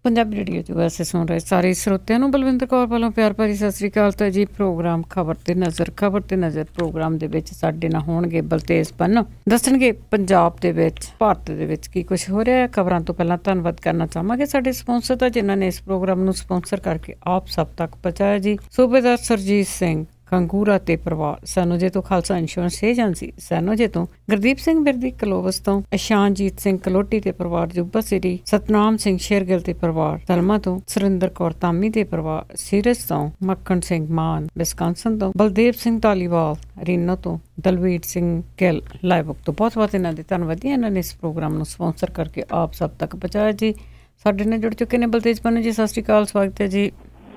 Punjabi radio 'ਚ ਵੈਸੇ ਸੁਣ ਰਹੇ ਸਾਰੇ ਸਰੋਤਿਆਂ ਨੂੰ ਬਲਵਿੰਦਰ ਕੌਰ ਵੱਲੋਂ ਪਿਆਰ ਭਰੀ ਸਤਿ ਸ੍ਰੀ ਅਕਾਲ। ਤਾਂ ਜੀ ਪ੍ਰੋਗਰਾਮ ਖਬਰ ਤੇ ਨਜ਼ਰ ਪ੍ਰੋਗਰਾਮ ਦੇ ਵਿੱਚ ਸਾਡੇ ਨਾਲ ਹੋਣਗੇ ਬਲਤੇਜ ਪੰਨੂ, ਦੱਸਣਗੇ ਪੰਜਾਬ ਦੇ ਵਿੱਚ ਭਾਰਤ ਦੇ ਵਿੱਚ ਕੀ ਕੁਝ ਹੋ ਰਿਹਾ ਹੈ। ਖਬਰਾਂ ਤੋਂ ਪਹਿਲਾਂ ਧੰਨਵਾਦ ਕਰਨਾ ਚਾਹਾਂਗੇ ਸਾਡੇ ਸਪਾਂਸਰ ਦਾ, ਜਿਨ੍ਹਾਂ ਨੇ ਇਸ ਪ੍ਰੋਗਰਾਮ ਨੂੰ ਸਪਾਂਸਰ ਕਰਕੇ ਆਪ ਸਭ ਤੱਕ ਪਹੁੰਚਾਇਆ ਜੀ। ਸੂਬੇਦਾਰ ਸਰਜੀਤ ਸਿੰਘ ਕੰਗੂਰਾ ਤੇ ਪਰਿਵਾਰ, ਸੈਨੋਜੇ ਤੋਂ ਖਾਲਸਾ ਇੰਸ਼ੋਰੈਂਸ ਏਜੰਸੀ, ਸੈਨੋਜੇ ਤੋਂ ਗੁਰਦੀਪ ਸਿੰਘ ਬਿਰਦੀ ਕਲੋਵਸ ਤੋਂ ਇਸ਼ਾਨਜੀਤ ਸਿੰਘ ਕਲੋਟੀ ਤੇ ਪਰਿਵਾਰ, ਜੁਬਾ ਸਿਟੀ ਸਤਨਾਮ ਸਿੰਘ ਸ਼ੇਰਗਿੱਲ ਤੇ ਪਰਿਵਾਰ, ਤਲਮਾ ਤੋਂ ਸੁਰਿੰਦਰ ਕੌਰ ਧਾਮੀ ਤੇ ਪਰਿਵਾਰ, ਸੀਰਜ ਤੋਂ ਮੱਖਣ ਸਿੰਘ ਮਾਨ, ਵਿਸਕਾਂਸਨ ਤੋਂ ਬਲਦੇਵ ਸਿੰਘ ਧਾਲੀਵਾਲ, ਰੀਨੋ ਤੋਂ ਦਲਵੀਰ ਸਿੰਘ ਗਿੱਲ, ਲਾਈਵਬੁੱਕ ਤੋਂ ਬਹੁਤ ਬਹੁਤ ਇਹਨਾਂ ਦੇ ਧੰਨਵਾਦੀ। ਇਹਨਾਂ ਨੇ ਇਸ ਪ੍ਰੋਗਰਾਮ ਨੂੰ ਸਪਾਂਸਰ ਕਰਕੇ ਆਪ ਸਭ ਤੱਕ ਪਹੁੰਚਾਇਆ ਜੀ। ਸਾਡੇ ਨਾਲ ਜੁੜ ਚੁੱਕੇ ਨੇ ਬਲਤੇਜ ਪੰਨੂ ਜੀ, ਸਤਿ ਸ਼੍ਰੀ ਅਕਾਲ, ਸਵਾਗਤ ਹੈ ਜੀ।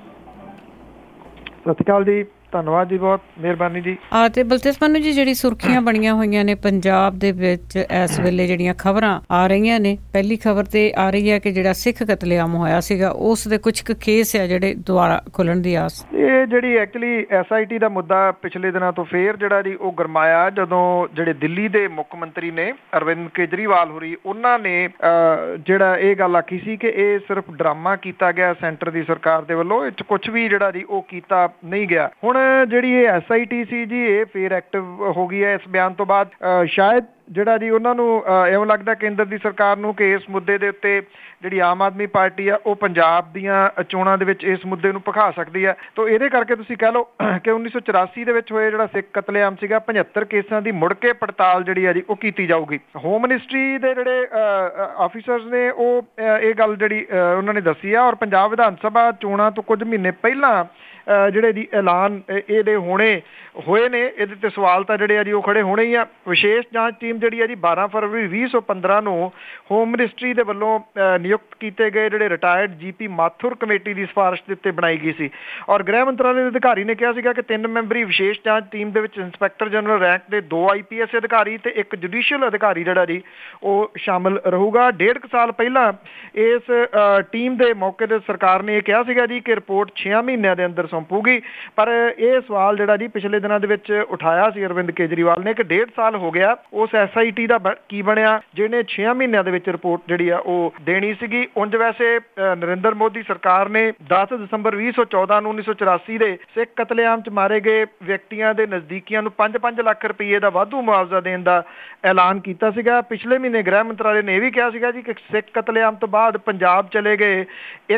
ਸਤਿ ਸ਼੍ਰੀ ਅਕਾਲ ਜੀ, ਧੰਨਵਾਦ ਜੀ, ਬਹੁਤ ਮਿਹਰਬਾਨੀ ਜੀ। ਤੇ ਬਲਤੇਜ ਪੰਨੂ ਜੀ, ਜਿਹੜੀ ਸੁਰਖੀਆਂ ਬਣੀਆਂ ਹੋਈਆਂ ਨੇ ਪੰਜਾਬ ਦੇ ਵਿੱਚ ਇਸ ਵੇਲੇ ਜਿਹੜੀਆਂ ਖਬਰਾਂ ਆ ਰਹੀਆਂ ਨੇ, ਪਹਿਲੀ ਖਬਰ ਤੇ ਆ ਰਹੀ ਹੈ ਕਿ ਜਿਹੜਾ ਸਿੱਖ ਕਤਲੇਆਮ ਹੋਇਆ ਸੀਗਾ ਉਸ ਦੇ ਕੁਝ ਕੁ ਕੇਸ ਆ ਜਿਹੜੇ ਦੁਬਾਰਾ ਖੁੱਲਣ ਦੀ ਆਸ। ਇਹ ਜਿਹੜੀ ਐਕਚੁਅਲੀ SIT ਦਾ ਮੁੱਦਾ ਪਿਛਲੇ ਦਿਨਾਂ ਤੋਂ ਫੇਰ ਜਿਹੜਾ ਜੀ ਉਹ ਗਰਮਾਇਆ, ਜਦੋਂ ਜਿਹੜੇ ਦਿੱਲੀ ਦੇ ਮੁੱਖ ਮੰਤਰੀ ਨੇ ਅਰਵਿੰਦ ਕੇਜਰੀਵਾਲ ਹੋਰੀ, ਉਹਨਾਂ ਨੇ ਜਿਹੜਾ ਇਹ ਗੱਲ ਆਖੀ ਸੀ ਕਿ ਇਹ ਸਿਰਫ ਡਰਾਮਾ ਕੀਤਾ ਗਿਆ ਸੈਂਟਰ ਦੀ ਸਰਕਾਰ ਦੇ ਵੱਲੋਂ, ਇਹ 'ਚ ਕੁਛ ਵੀ ਜਿਹੜਾ ਜੀ ਉਹ ਕੀਤਾ ਨਹੀਂ ਗਿਆ। ਹੁਣ ਜਿਹੜੀ ਇਹ SIT ਸੀ ਜੀ, ਇਹ ਫੇਰ ਐਕਟਿਵ ਹੋ ਗਈ ਹੈ ਇਸ ਬਿਆਨ ਤੋਂ ਬਾਅਦ। ਸ਼ਾਇਦ ਜਿਹੜਾ ਜੀ ਉਹਨਾਂ ਨੂੰ ਇਉਂ ਲੱਗਦਾ ਕੇਂਦਰ ਦੀ ਸਰਕਾਰ ਨੂੰ ਕਿ ਇਸ ਮੁੱਦੇ ਦੇ ਉੱਤੇ ਜਿਹੜੀ ਆਮ ਆਦਮੀ ਪਾਰਟੀ ਆ ਉਹ ਪੰਜਾਬ ਦੀਆਂ ਚੋਣਾਂ ਦੇ ਵਿੱਚ ਇਸ ਮੁੱਦੇ ਨੂੰ ਭਖਾ ਸਕਦੀ ਹੈ। ਤਾਂ ਇਹਦੇ ਕਰਕੇ ਤੁਸੀਂ ਕਹਿ ਲਓ ਕਿ 1984 ਦੇ ਵਿੱਚ ਹੋਏ ਜਿਹੜਾ ਸਿੱਖ ਕਤਲੇਆਮ ਸੀਗਾ, 75 ਕੇਸਾਂ ਦੀ ਮੁੜ ਕੇ ਪੜਤਾਲ ਜਿਹੜੀ ਆ ਜੀ ਉਹ ਕੀਤੀ ਜਾਊਗੀ। ਹੋਮ ਮਿਨਿਸਟਰੀ ਦੇ ਜਿਹੜੇ ਆਫੀਸਰਸ ਨੇ ਉਹ ਇਹ ਗੱਲ ਜਿਹੜੀ ਉਹਨਾਂ ਨੇ ਦੱਸੀ ਆ, ਔਰ ਪੰਜਾਬ ਵਿਧਾਨ ਸਭਾ ਚੋਣਾਂ ਤੋਂ ਕੁਝ ਮਹੀਨੇ ਪਹਿਲਾਂ ਜਿਹੜੇ ਜੀ ਐਲਾਨ ਇਹਦੇ ਹੋਏ ਨੇ। ਇਹਦੇ ਤੇ ਸਵਾਲ ਤਾਂ ਜਿਹੜੇ ਆ ਜੀ ਉਹ ਖੜੇ ਹੋਣੇ ਹੀ ਆ। ਵਿਸ਼ੇਸ਼ ਜਾਂਚ ਟੀਮ ਜਿਹੜੀ ਆ ਜੀ 12 ਫਰਵਰੀ 2015 ਨੂੰ ਹੋਮ ਮਿਨਿਸਟਰੀ ਦੇ ਵੱਲੋਂ ਨਿਯੁਕਤ ਕੀਤੇ ਗਏ ਜਿਹੜੇ ਰਿਟਾਇਰਡ GP ਮਾਥੁਰ ਕਮੇਟੀ ਦੀ ਸਿਫਾਰਿਸ਼ ਦੇ ਉੱਤੇ ਬਣਾਈ ਗਈ ਸੀ, ਔਰ ਗ੍ਰਹਿ ਮੰਤਰਾਲੇ ਦੇ ਅਧਿਕਾਰੀ ਨੇ ਕਿਹਾ ਸੀਗਾ ਕਿ 3 ਮੈਂਬਰੀ ਵਿਸ਼ੇਸ਼ ਜਾਂਚ ਟੀਮ ਦੇ ਵਿੱਚ ਇੰਸਪੈਕਟਰ ਜਨਰਲ ਰੈਂਕ ਦੇ 2 IPS ਅਧਿਕਾਰੀ ਤੇ 1 ਜੁਡੀਸ਼ੀਅਲ ਅਧਿਕਾਰੀ ਜਿਹੜਾ ਜੀ ਉਹ ਸ਼ਾਮਲ ਰਹੂਗਾ। 1.5 ਸਾਲ ਪਹਿਲਾਂ ਇਸ ਟੀਮ ਦੇ ਮੌਕੇ ਤੇ ਸਰਕਾਰ ਨੇ ਇਹ ਕਿਹਾ ਸੀਗਾ ਜੀ ਕਿ ਰਿਪੋਰਟ 6 ਮਹੀਨਿਆਂ ਦੇ ਅੰਦਰ ਸੌਂਪੂਗੀ, ਪਰ ਇਹ ਸਵਾਲ ਜਿਹੜਾ ਜੀ ਪਿਛਲੇ ਦਿਨਾਂ ਦੇ ਵਿੱਚ ਉਠਾਇਆ ਸੀ ਅਰਵਿੰਦ ਕੇਜਰੀਵਾਲ ਨੇ ਕਿ 1.5 ਸਾਲ ਹੋ ਗਿਆ ਉਸ SIT ਦਾ ਕੀ ਬਣਿਆ ਜਿਹਨੇ 6 ਮਹੀਨਿਆਂ ਦੇ ਵਿੱਚ ਰਿਪੋਰਟ ਜਿਹੜੀ ਆ ਉਹ ਦੇਣੀ ਸੀਗੀ। ਉਂਝ ਵੈਸੇ ਨਰਿੰਦਰ ਮੋਦੀ ਸਰਕਾਰ ਨੇ 10 ਦਸੰਬਰ 2014 ਨੂੰ 1984 ਦੇ ਸਿੱਖ ਕਤਲੇਆਮ 'ਚ ਮਾਰੇ ਗਏ ਵਿਅਕਤੀਆਂ ਦੇ ਨਜ਼ਦੀਕੀਆਂ ਨੂੰ 5-5 ਲੱਖ ਰੁਪਏ ਦਾ ਵਾਧੂ ਮੁਆਵਜ਼ਾ ਦੇਣ ਦਾ ਐਲਾਨ ਕੀਤਾ ਸੀਗਾ। ਪਿਛਲੇ ਮਹੀਨੇ ਗ੍ਰਹਿ ਮੰਤਰਾਲੇ ਨੇ ਇਹ ਵੀ ਕਿਹਾ ਸੀਗਾ ਜੀ ਕਿ ਸਿੱਖ ਕਤਲੇਆਮ ਤੋਂ ਬਾਅਦ ਪੰਜਾਬ ਚਲੇ ਗਏ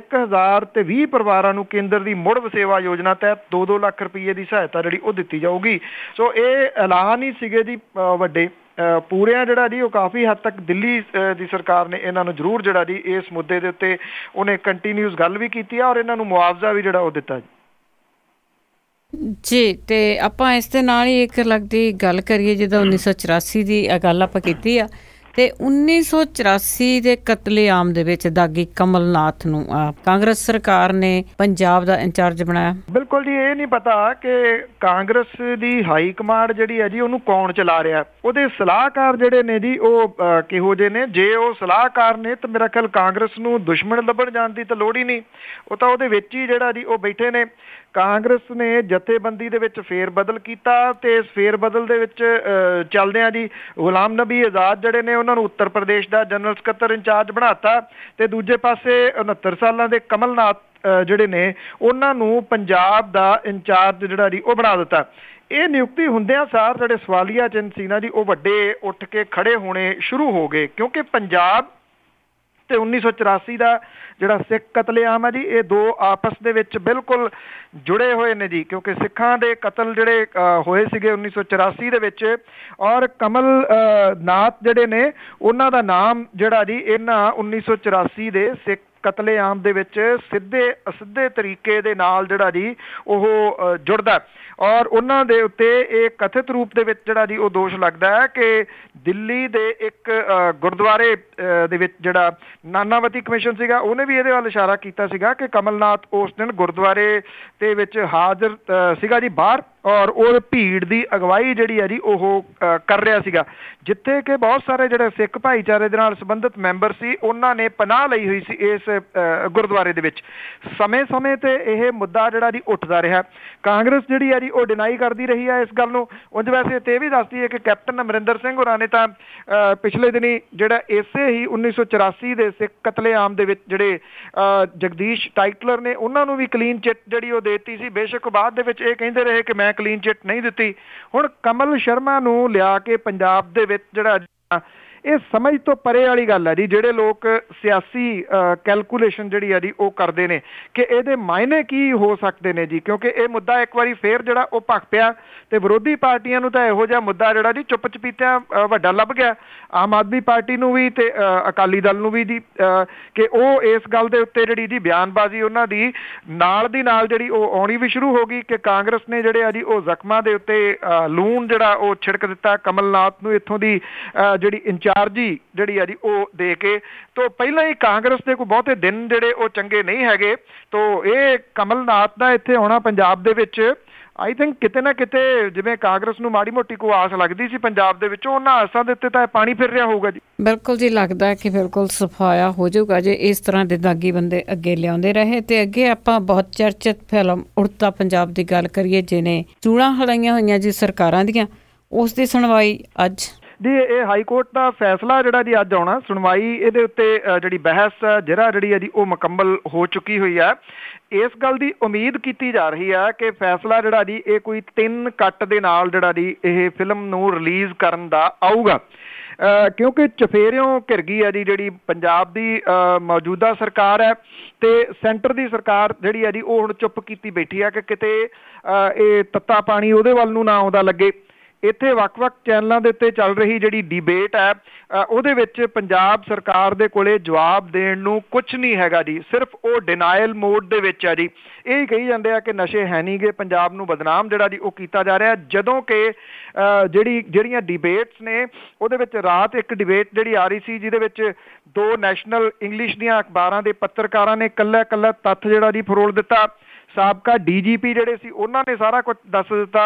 1020 ਪਰਿਵਾਰਾਂ ਨੂੰ ਕੇਂਦਰ ਦੀ ਮੁੜ ਵਸੇਵਾ ਯੋਜਨਾ ਤਹਿਤ 2-2 ਲੱਖ ਰੁਪਏ ਦੀ ਸਹਾਇਤਾ ਜਿਹੜੀ ਉਹ ਦਿੱਤੀ ਜਾਊਗੀ। ਸੋ ਇਹ ਐਲਾਨ ਹੀ ਸੀਗੇ ਜੀ ਵੱਡੇ ਪੂਰਿਆਂ ਜਿਹੜਾ ਜੀ ਉਹ ਕਾਫੀ ਹੱਦ ਤੱਕ ਦਿੱਲੀ ਦੀ ਸਰਕਾਰ ਨੇ ਇਹਨਾਂ ਨੂੰ ਜ਼ਰੂਰ ਜਿਹੜਾ ਜੀ ਇਸ ਮੁੱਦੇ ਦੇ ਉੱਤੇ ਉਹਨੇ ਕੰਟੀਨਿਊਸ ਗੱਲ ਵੀ ਕੀਤੀ ਆ, ਔਰ ਇਹਨਾਂ ਨੂੰ ਮੁਆਵਜ਼ਾ ਵੀ ਜਿਹੜਾ ਉਹ ਦਿੱਤਾ ਜੀ। ਤੇ ਆਪਾਂ ਇਸ ਦੇ ਨਾਲ ਹੀ ਇੱਕ ਲੱਗਦੀ ਗੱਲ ਕਰੀਏ, ਜਿੱਦਾਂ 1984 ਦੀ ਗੱਲ ਆਪਾਂ ਕੀਤੀ ਆ, ਤੇ 1984 ਦੇ ਕਤਲੇਆਮ ਦੇ ਵਿੱਚ ਦਾਗੀ ਕਮਲਨਾਥ ਨੂੰ ਕਾਂਗਰਸ ਸਰਕਾਰ ਨੇ ਪੰਜਾਬ ਦਾ ਇੰਚਾਰਜ ਬਣਾਇਆ। ਬਿਲਕੁਲ ਜੀ, ਇਹ ਨਹੀਂ ਪਤਾ ਕਿ ਕਾਂਗਰਸ ਦੀ ਹਾਈ ਕਮਾਂਡ ਜਿਹੜੀ ਹੈ ਜੀ ਉਹਨੂੰ ਕੌਣ ਚਲਾ ਰਿਹਾ, ਉਹਦੇ ਸਲਾਹਕਾਰ ਜਿਹੜੇ ਨੇ ਜੀ ਉਹ ਕਿਹੋ ਜਿਹੇ ਨੇ। ਜੇ ਉਹ ਸਲਾਹਕਾਰ ਨੇ ਤਾਂ ਮੇਰਾ ਖਿਆਲ ਕਾਂਗਰਸ ਨੂੰ ਦੁਸ਼ਮਣ ਲੱਭਣ ਜਾਣ ਦੀ ਤਾਂ ਲੋੜ ਹੀ ਨਹੀਂ, ਉਹ ਤਾਂ ਉਹਦੇ ਵਿੱਚ ਹੀ ਜਿਹੜਾ ਜੀ ਉਹ ਬੈਠੇ ਨੇ। ਕਾਂਗਰਸ ਨੇ ਜਥੇਬੰਦੀ ਦੇ ਵਿੱਚ ਫੇਰ ਬਦਲ ਕੀਤਾ ਤੇ ਇਸ ਫੇਰ ਬਦਲ ਦੇ ਵਿੱਚ ਚੱਲਦਿਆਂ ਜੀ ਗੁਲਾਮ ਨਬੀ ਆਜ਼ਾਦ ਜਿਹੜੇ ਨੇ ਉਹਨਾਂ ਨੂੰ ਉੱਤਰ ਪ੍ਰਦੇਸ਼ ਦਾ ਜਨਰਲ ਸਕੱਤਰ ਇੰਚਾਰਜ ਬਣਾਤਾ, ਤੇ ਦੂਜੇ ਪਾਸੇ 69 ਸਾਲਾਂ ਦੇ ਕਮਲਨਾਥ ਜਿਹੜੇ ਨੇ ਉਹਨਾਂ ਨੂੰ ਪੰਜਾਬ ਦਾ ਇੰਚਾਰਜ ਜਿਹੜਾ ਜੀ ਉਹ ਬਣਾ ਦਿੱਤਾ। ਇਹ ਨਿਯੁਕਤੀ ਹੁੰਦਿਆਂ ਸਾਰ ਜਿਹੜੇ ਸਵਾਲੀਆ ਚਿੰਨ੍ਹ ਸੀ ਨਾ ਜੀ ਉਹ ਵੱਡੇ ਉੱਠ ਕੇ ਖੜੇ ਹੋਣੇ ਸ਼ੁਰੂ ਹੋ ਗਏ, ਕਿਉਂਕਿ ਪੰਜਾਬ ਤੇ 1984 ਦਾ ਜਿਹੜਾ ਸਿੱਖ ਕਤਲੇਆਮ ਹੈ ਜੀ ਇਹ ਦੋ ਆਪਸ ਦੇ ਵਿੱਚ ਬਿਲਕੁਲ ਜੁੜੇ ਹੋਏ ਨੇ ਜੀ, ਕਿਉਂਕਿ ਸਿੱਖਾਂ ਦੇ ਕਤਲ ਜਿਹੜੇ ਹੋਏ ਸੀਗੇ 1984 ਦੇ ਵਿੱਚ, ਔਰ ਕਮਲ ਨਾਥ ਜਿਹੜੇ ਨੇ ਉਹਨਾਂ ਦਾ ਨਾਮ ਜਿਹੜਾ ਜੀ ਇਹਨਾਂ 1984 ਦੇ ਸਿੱਖ ਕਤਲੇਆਮ ਦੇ ਵਿੱਚ ਸਿੱਧੇ ਅਸਿੱਧੇ ਤਰੀਕੇ ਦੇ ਨਾਲ ਜਿਹੜਾ ਜੀ ਉਹ ਜੁੜਦਾ, ਔਰ ਉਹਨਾਂ ਦੇ ਉੱਤੇ ਇਹ ਕਥਿਤ ਰੂਪ ਦੇ ਵਿੱਚ ਜਿਹੜਾ ਜੀ ਉਹ ਦੋਸ਼ ਲੱਗਦਾ ਹੈ ਕਿ ਦਿੱਲੀ ਦੇ ਇੱਕ ਗੁਰਦੁਆਰੇ ਦੇ ਵਿੱਚ ਜਿਹੜਾ ਨਾਨਾਵਤੀ ਕਮਿਸ਼ਨ ਸੀਗਾ ਉਹਨੇ ਵੀ ਇਹਦੇ ਵੱਲ ਇਸ਼ਾਰਾ ਕੀਤਾ ਸੀਗਾ ਕਿ ਕਮਲਨਾਥ ਉਸ ਦਿਨ ਗੁਰਦੁਆਰੇ ਦੇ ਵਿੱਚ ਹਾਜ਼ਰ ਸੀਗਾ ਜੀ ਬਾਹਰ, ਔਰ ਉਹ ਭੀੜ ਦੀ ਅਗਵਾਈ ਜਿਹੜੀ ਹੈ ਜੀ ਉਹ ਕਰ ਰਿਹਾ ਸੀਗਾ, ਜਿੱਥੇ ਕਿ ਬਹੁਤ ਸਾਰੇ ਜਿਹੜੇ ਸਿੱਖ ਭਾਈਚਾਰੇ ਦੇ ਨਾਲ ਸੰਬੰਧਿਤ ਮੈਂਬਰ ਸੀ ਉਹਨਾਂ ਨੇ ਪਨਾਹ ਲਈ ਹੋਈ ਸੀ ਇਸ ਗੁਰਦੁਆਰੇ ਦੇ ਵਿੱਚ। ਸਮੇਂ-ਸਮੇਂ ਤੇ ਇਹ ਮੁੱਦਾ ਜਿਹੜਾ ਜੀ ਉੱਠਦਾ ਰਿਹਾ। ਕਾਂਗਰਸ ਜਿਹੜੀ ਹੈ ਜੀ ਉਹ ਡਿਨਾਈ ਕਰਦੀ ਰਹੀ ਹੈ ਇਸ ਗੱਲ ਨੂੰ। ਉਂਝ ਵੈਸੇ ਤੇ ਇਹ ਵੀ ਦੱਸਦੀ ਹੈ ਕਿ ਕੈਪਟਨ ਅਮਰਿੰਦਰ ਸਿੰਘ ਹੋਰਾਂ ਨੇ ਤਾਂ ਪਿਛਲੇ ਦਿਨੀ ਜਿਹੜਾ ਇਸੇ ਹੀ 1984 ਦੇ ਸਿੱਖ ਕਤਲੇਆਮ ਦੇ ਵਿੱਚ ਜਿਹੜੇ ਜਗਦੀਸ਼ ਟਾਈਟਲਰ ਨੇ ਉਹਨਾਂ ਨੂੰ ਵੀ ਕਲੀਨ ਚਿੱਟ ਜਿਹੜੀ ਉਹ ਦੇ ਦਿੱਤੀ ਸੀ। ਬੇਸ਼ੱਕ ਬਾਅਦ ਦੇ ਵਿੱਚ ਇਹ ਕਹਿੰਦੇ ਰਹੇ ਕਿ ਮੈਂ ਕਲੀਨ ਚਿੱਟ ਨਹੀਂ ਦਿੱਤੀ। ਹੁਣ ਕਮਲ ਸ਼ਰਮਾ ਨੂੰ ਲਿਆ ਕੇ ਪੰਜਾਬ ਦੇ ਵਿੱਚ ਜਿਹੜਾ ਇਹ ਸਮਝ ਤੋਂ ਪਰੇ ਵਾਲੀ ਗੱਲ ਹੈ ਜੀ। ਜਿਹੜੇ ਲੋਕ ਸਿਆਸੀ ਕੈਲਕੂਲੇਸ਼ਨ ਜਿਹੜੀ ਹੈ ਜੀ ਉਹ ਕਰਦੇ ਨੇ ਕਿ ਇਹਦੇ ਮਾਇਨੇ ਕੀ ਹੋ ਸਕਦੇ ਨੇ ਜੀ, ਕਿਉਂਕਿ ਇਹ ਮੁੱਦਾ ਇੱਕ ਵਾਰੀ ਫੇਰ ਜਿਹੜਾ ਉਹ ਭਖ ਪਿਆ ਤੇ ਵਿਰੋਧੀ ਪਾਰਟੀਆਂ ਨੂੰ ਤਾਂ ਇਹੋ ਜਿਹਾ ਮੁੱਦਾ ਜਿਹੜਾ ਜੀ ਚੁੱਪ ਚਪੀਤਿਆਂ ਵੱਡਾ ਲੱਭ ਗਿਆ, ਆਮ ਆਦਮੀ ਪਾਰਟੀ ਨੂੰ ਵੀ ਤੇ ਅਕਾਲੀ ਦਲ ਨੂੰ ਵੀ ਜੀ, ਕਿ ਉਹ ਇਸ ਗੱਲ ਦੇ ਉੱਤੇ ਜਿਹੜੀ ਜੀ ਬਿਆਨਬਾਜ਼ੀ ਉਹਨਾਂ ਦੀ ਨਾਲ ਦੀ ਨਾਲ ਜਿਹੜੀ ਉਹ ਆਉਣੀ ਵੀ ਸ਼ੁਰੂ ਹੋ ਗਈ ਕਿ ਕਾਂਗਰਸ ਨੇ ਜਿਹੜੇ ਆ ਜੀ ਉਹ ਜ਼ਖਮਾਂ ਦੇ ਉੱਤੇ ਲੂਣ ਜਿਹੜਾ ਉਹ ਛਿੜਕ ਦਿੱਤਾ ਕਮਲਨਾਥ ਨੂੰ ਇੱਥੋਂ ਦੀ ਜਿਹੜੀ ਇੰਚਾਰਜੀ ਜਿਹੜੀ ਆ ਜੀ ਉਹ ਦੇ ਕੇ। ਤੋਂ ਪਹਿਲਾਂ ਹੀ ਕਾਂਗਰਸ ਦੇ ਕੋਈ ਬਹੁਤੇ ਦਿਨ ਜਿਹੜੇ ਉਹ ਚੰਗੇ ਨਹੀਂ ਹੈਗੇ। ਤੋਂ ਇਹ ਕਮਲਨਾਥ ਦਾ ਇੱਥੇ ਆਉਣਾ ਪੰਜਾਬ ਦੇ ਵਿੱਚ ਆਈ ਥਿੰਕ ਕਿਤੇ ਨਾ ਕਿਤੇ ਜਿਵੇਂ ਕਾਂਗਰਸ ਨੂੰ ਮਾੜੀ ਮੋਟੀ ਕੋਈ ਆਸ ਲੱਗਦੀ ਸੀ ਪੰਜਾਬ ਦੇ ਵਿੱਚੋਂ, ਉਹਨਾਂ ਆਸਾਂ ਦੇ ਉੱਤੇ ਤਾਂ ਪਾਣੀ ਫਿਰ ਰਿਹਾ ਹੋਊਗਾ ਜੀ। ਬਿਲਕੁਲ ਜੀ, ਲੱਗਦਾ ਕਿ ਬਿਲਕੁਲ ਸਫਾਇਆ ਹੋ ਜਾਊਗਾ ਜੇ ਇਸ ਤਰ੍ਹਾਂ ਦੇ ਦਾਗੀ ਬੰਦੇ ਅੱਗੇ ਲਿਆਉਂਦੇ ਰਹੇ। ਤੇ ਅੱਗੇ ਆਪਾਂ ਬਹੁਤ ਚਰਚਿਤ ਫਿਲਮ ਉੜਤਾ ਪੰਜਾਬ ਦੀ ਗੱਲ ਕਰੀਏ, ਜਿਹਨੇ ਚੂੜਾਂ ਹਲਾਈਆਂ ਹੋਈਆਂ ਜੀ ਸਰਕਾਰਾਂ ਦੀਆਂ, ਉਸ ਦੀ ਸੁਣਵਾਈ ਅੱਜ ਜੀ ਇਹ ਹਾਈ ਕੋਰਟ ਦਾ ਫੈਸਲਾ ਜਿਹੜਾ ਜੀ ਅੱਜ ਆਉਣਾ, ਸੁਣਵਾਈ ਇਹਦੇ ਉੱਤੇ ਜਿਹੜੀ ਬਹਿਸ ਜਿਹੜੀ ਹੈ ਜੀ ਉਹ ਮੁਕੰਮਲ ਹੋ ਚੁੱਕੀ ਹੋਈ ਹੈ। ਇਸ ਗੱਲ ਦੀ ਉਮੀਦ ਕੀਤੀ ਜਾ ਰਹੀ ਹੈ ਕਿ ਫੈਸਲਾ ਜਿਹੜਾ ਜੀ ਇਹ ਕੋਈ 3 ਕੱਟ ਦੇ ਨਾਲ ਜਿਹੜਾ ਜੀ ਇਹ ਫਿਲਮ ਨੂੰ ਰਿਲੀਜ਼ ਕਰਨ ਦਾ ਆਊਗਾ, ਕਿਉਂਕਿ ਚਫੇਰਿਓਂ ਘਿਰ ਗਈ ਹੈ ਜੀ ਜਿਹੜੀ ਪੰਜਾਬ ਦੀ ਮੌਜੂਦਾ ਸਰਕਾਰ ਹੈ ਤੇ ਸੈਂਟਰ ਦੀ ਸਰਕਾਰ ਜਿਹੜੀ ਹੈ ਜੀ ਉਹ ਹੁਣ ਚੁੱਪ ਕੀਤੀ ਬੈਠੀ ਹੈ ਕਿ ਕਿਤੇ ਇਹ ਤੱਤਾ ਪਾਣੀ ਉਹਦੇ ਵੱਲ ਨੂੰ ਨਾ ਆਉਂਦਾ ਲੱਗੇ। ਇੱਥੇ ਵੱਖ-ਵੱਖ ਚੈਨਲਾਂ ਦੇ ਉੱਤੇ ਚੱਲ ਰਹੀ ਜਿਹੜੀ ਡਿਬੇਟ ਹੈ ਉਹਦੇ ਵਿੱਚ ਪੰਜਾਬ ਸਰਕਾਰ ਦੇ ਕੋਲੇ ਜਵਾਬ ਦੇਣ ਨੂੰ ਕੁਛ ਨਹੀਂ ਹੈਗਾ ਜੀ, ਸਿਰਫ ਉਹ ਡਿਨਾਇਲ ਮੋਡ ਦੇ ਵਿੱਚ ਹੈ ਜੀ। ਇਹ ਕਹੀ ਜਾਂਦੇ ਆ ਕਿ ਨਸ਼ੇ ਹੈ ਨਹੀਂ ਗੇ, ਪੰਜਾਬ ਨੂੰ ਬਦਨਾਮ ਜਿਹੜਾ ਜੀ ਉਹ ਕੀਤਾ ਜਾ ਰਿਹਾ, ਜਦੋਂ ਕਿ ਜਿਹੜੀਆਂ ਡਿਬੇਟਸ ਨੇ ਉਹਦੇ ਵਿੱਚ ਰਾਤ ਇੱਕ ਡਿਬੇਟ ਜਿਹੜੀ ਆ ਰਹੀ ਸੀ ਜਿਹਦੇ ਵਿੱਚ 2 ਨੈਸ਼ਨਲ ਇੰਗਲਿਸ਼ ਦੀਆਂ ਅਖਬਾਰਾਂ ਦੇ ਪੱਤਰਕਾਰਾਂ ਨੇ ਇਕੱਲਾ ਤੱਥ ਜਿਹੜਾ ਜੀ ਫਰੋਲ ਦਿੱਤਾ। ਸਾਬਕਾ DGP ਜਿਹੜੇ ਸੀ ਉਹਨਾਂ ਨੇ ਸਾਰਾ ਕੁਝ ਦੱਸ ਦਿੱਤਾ,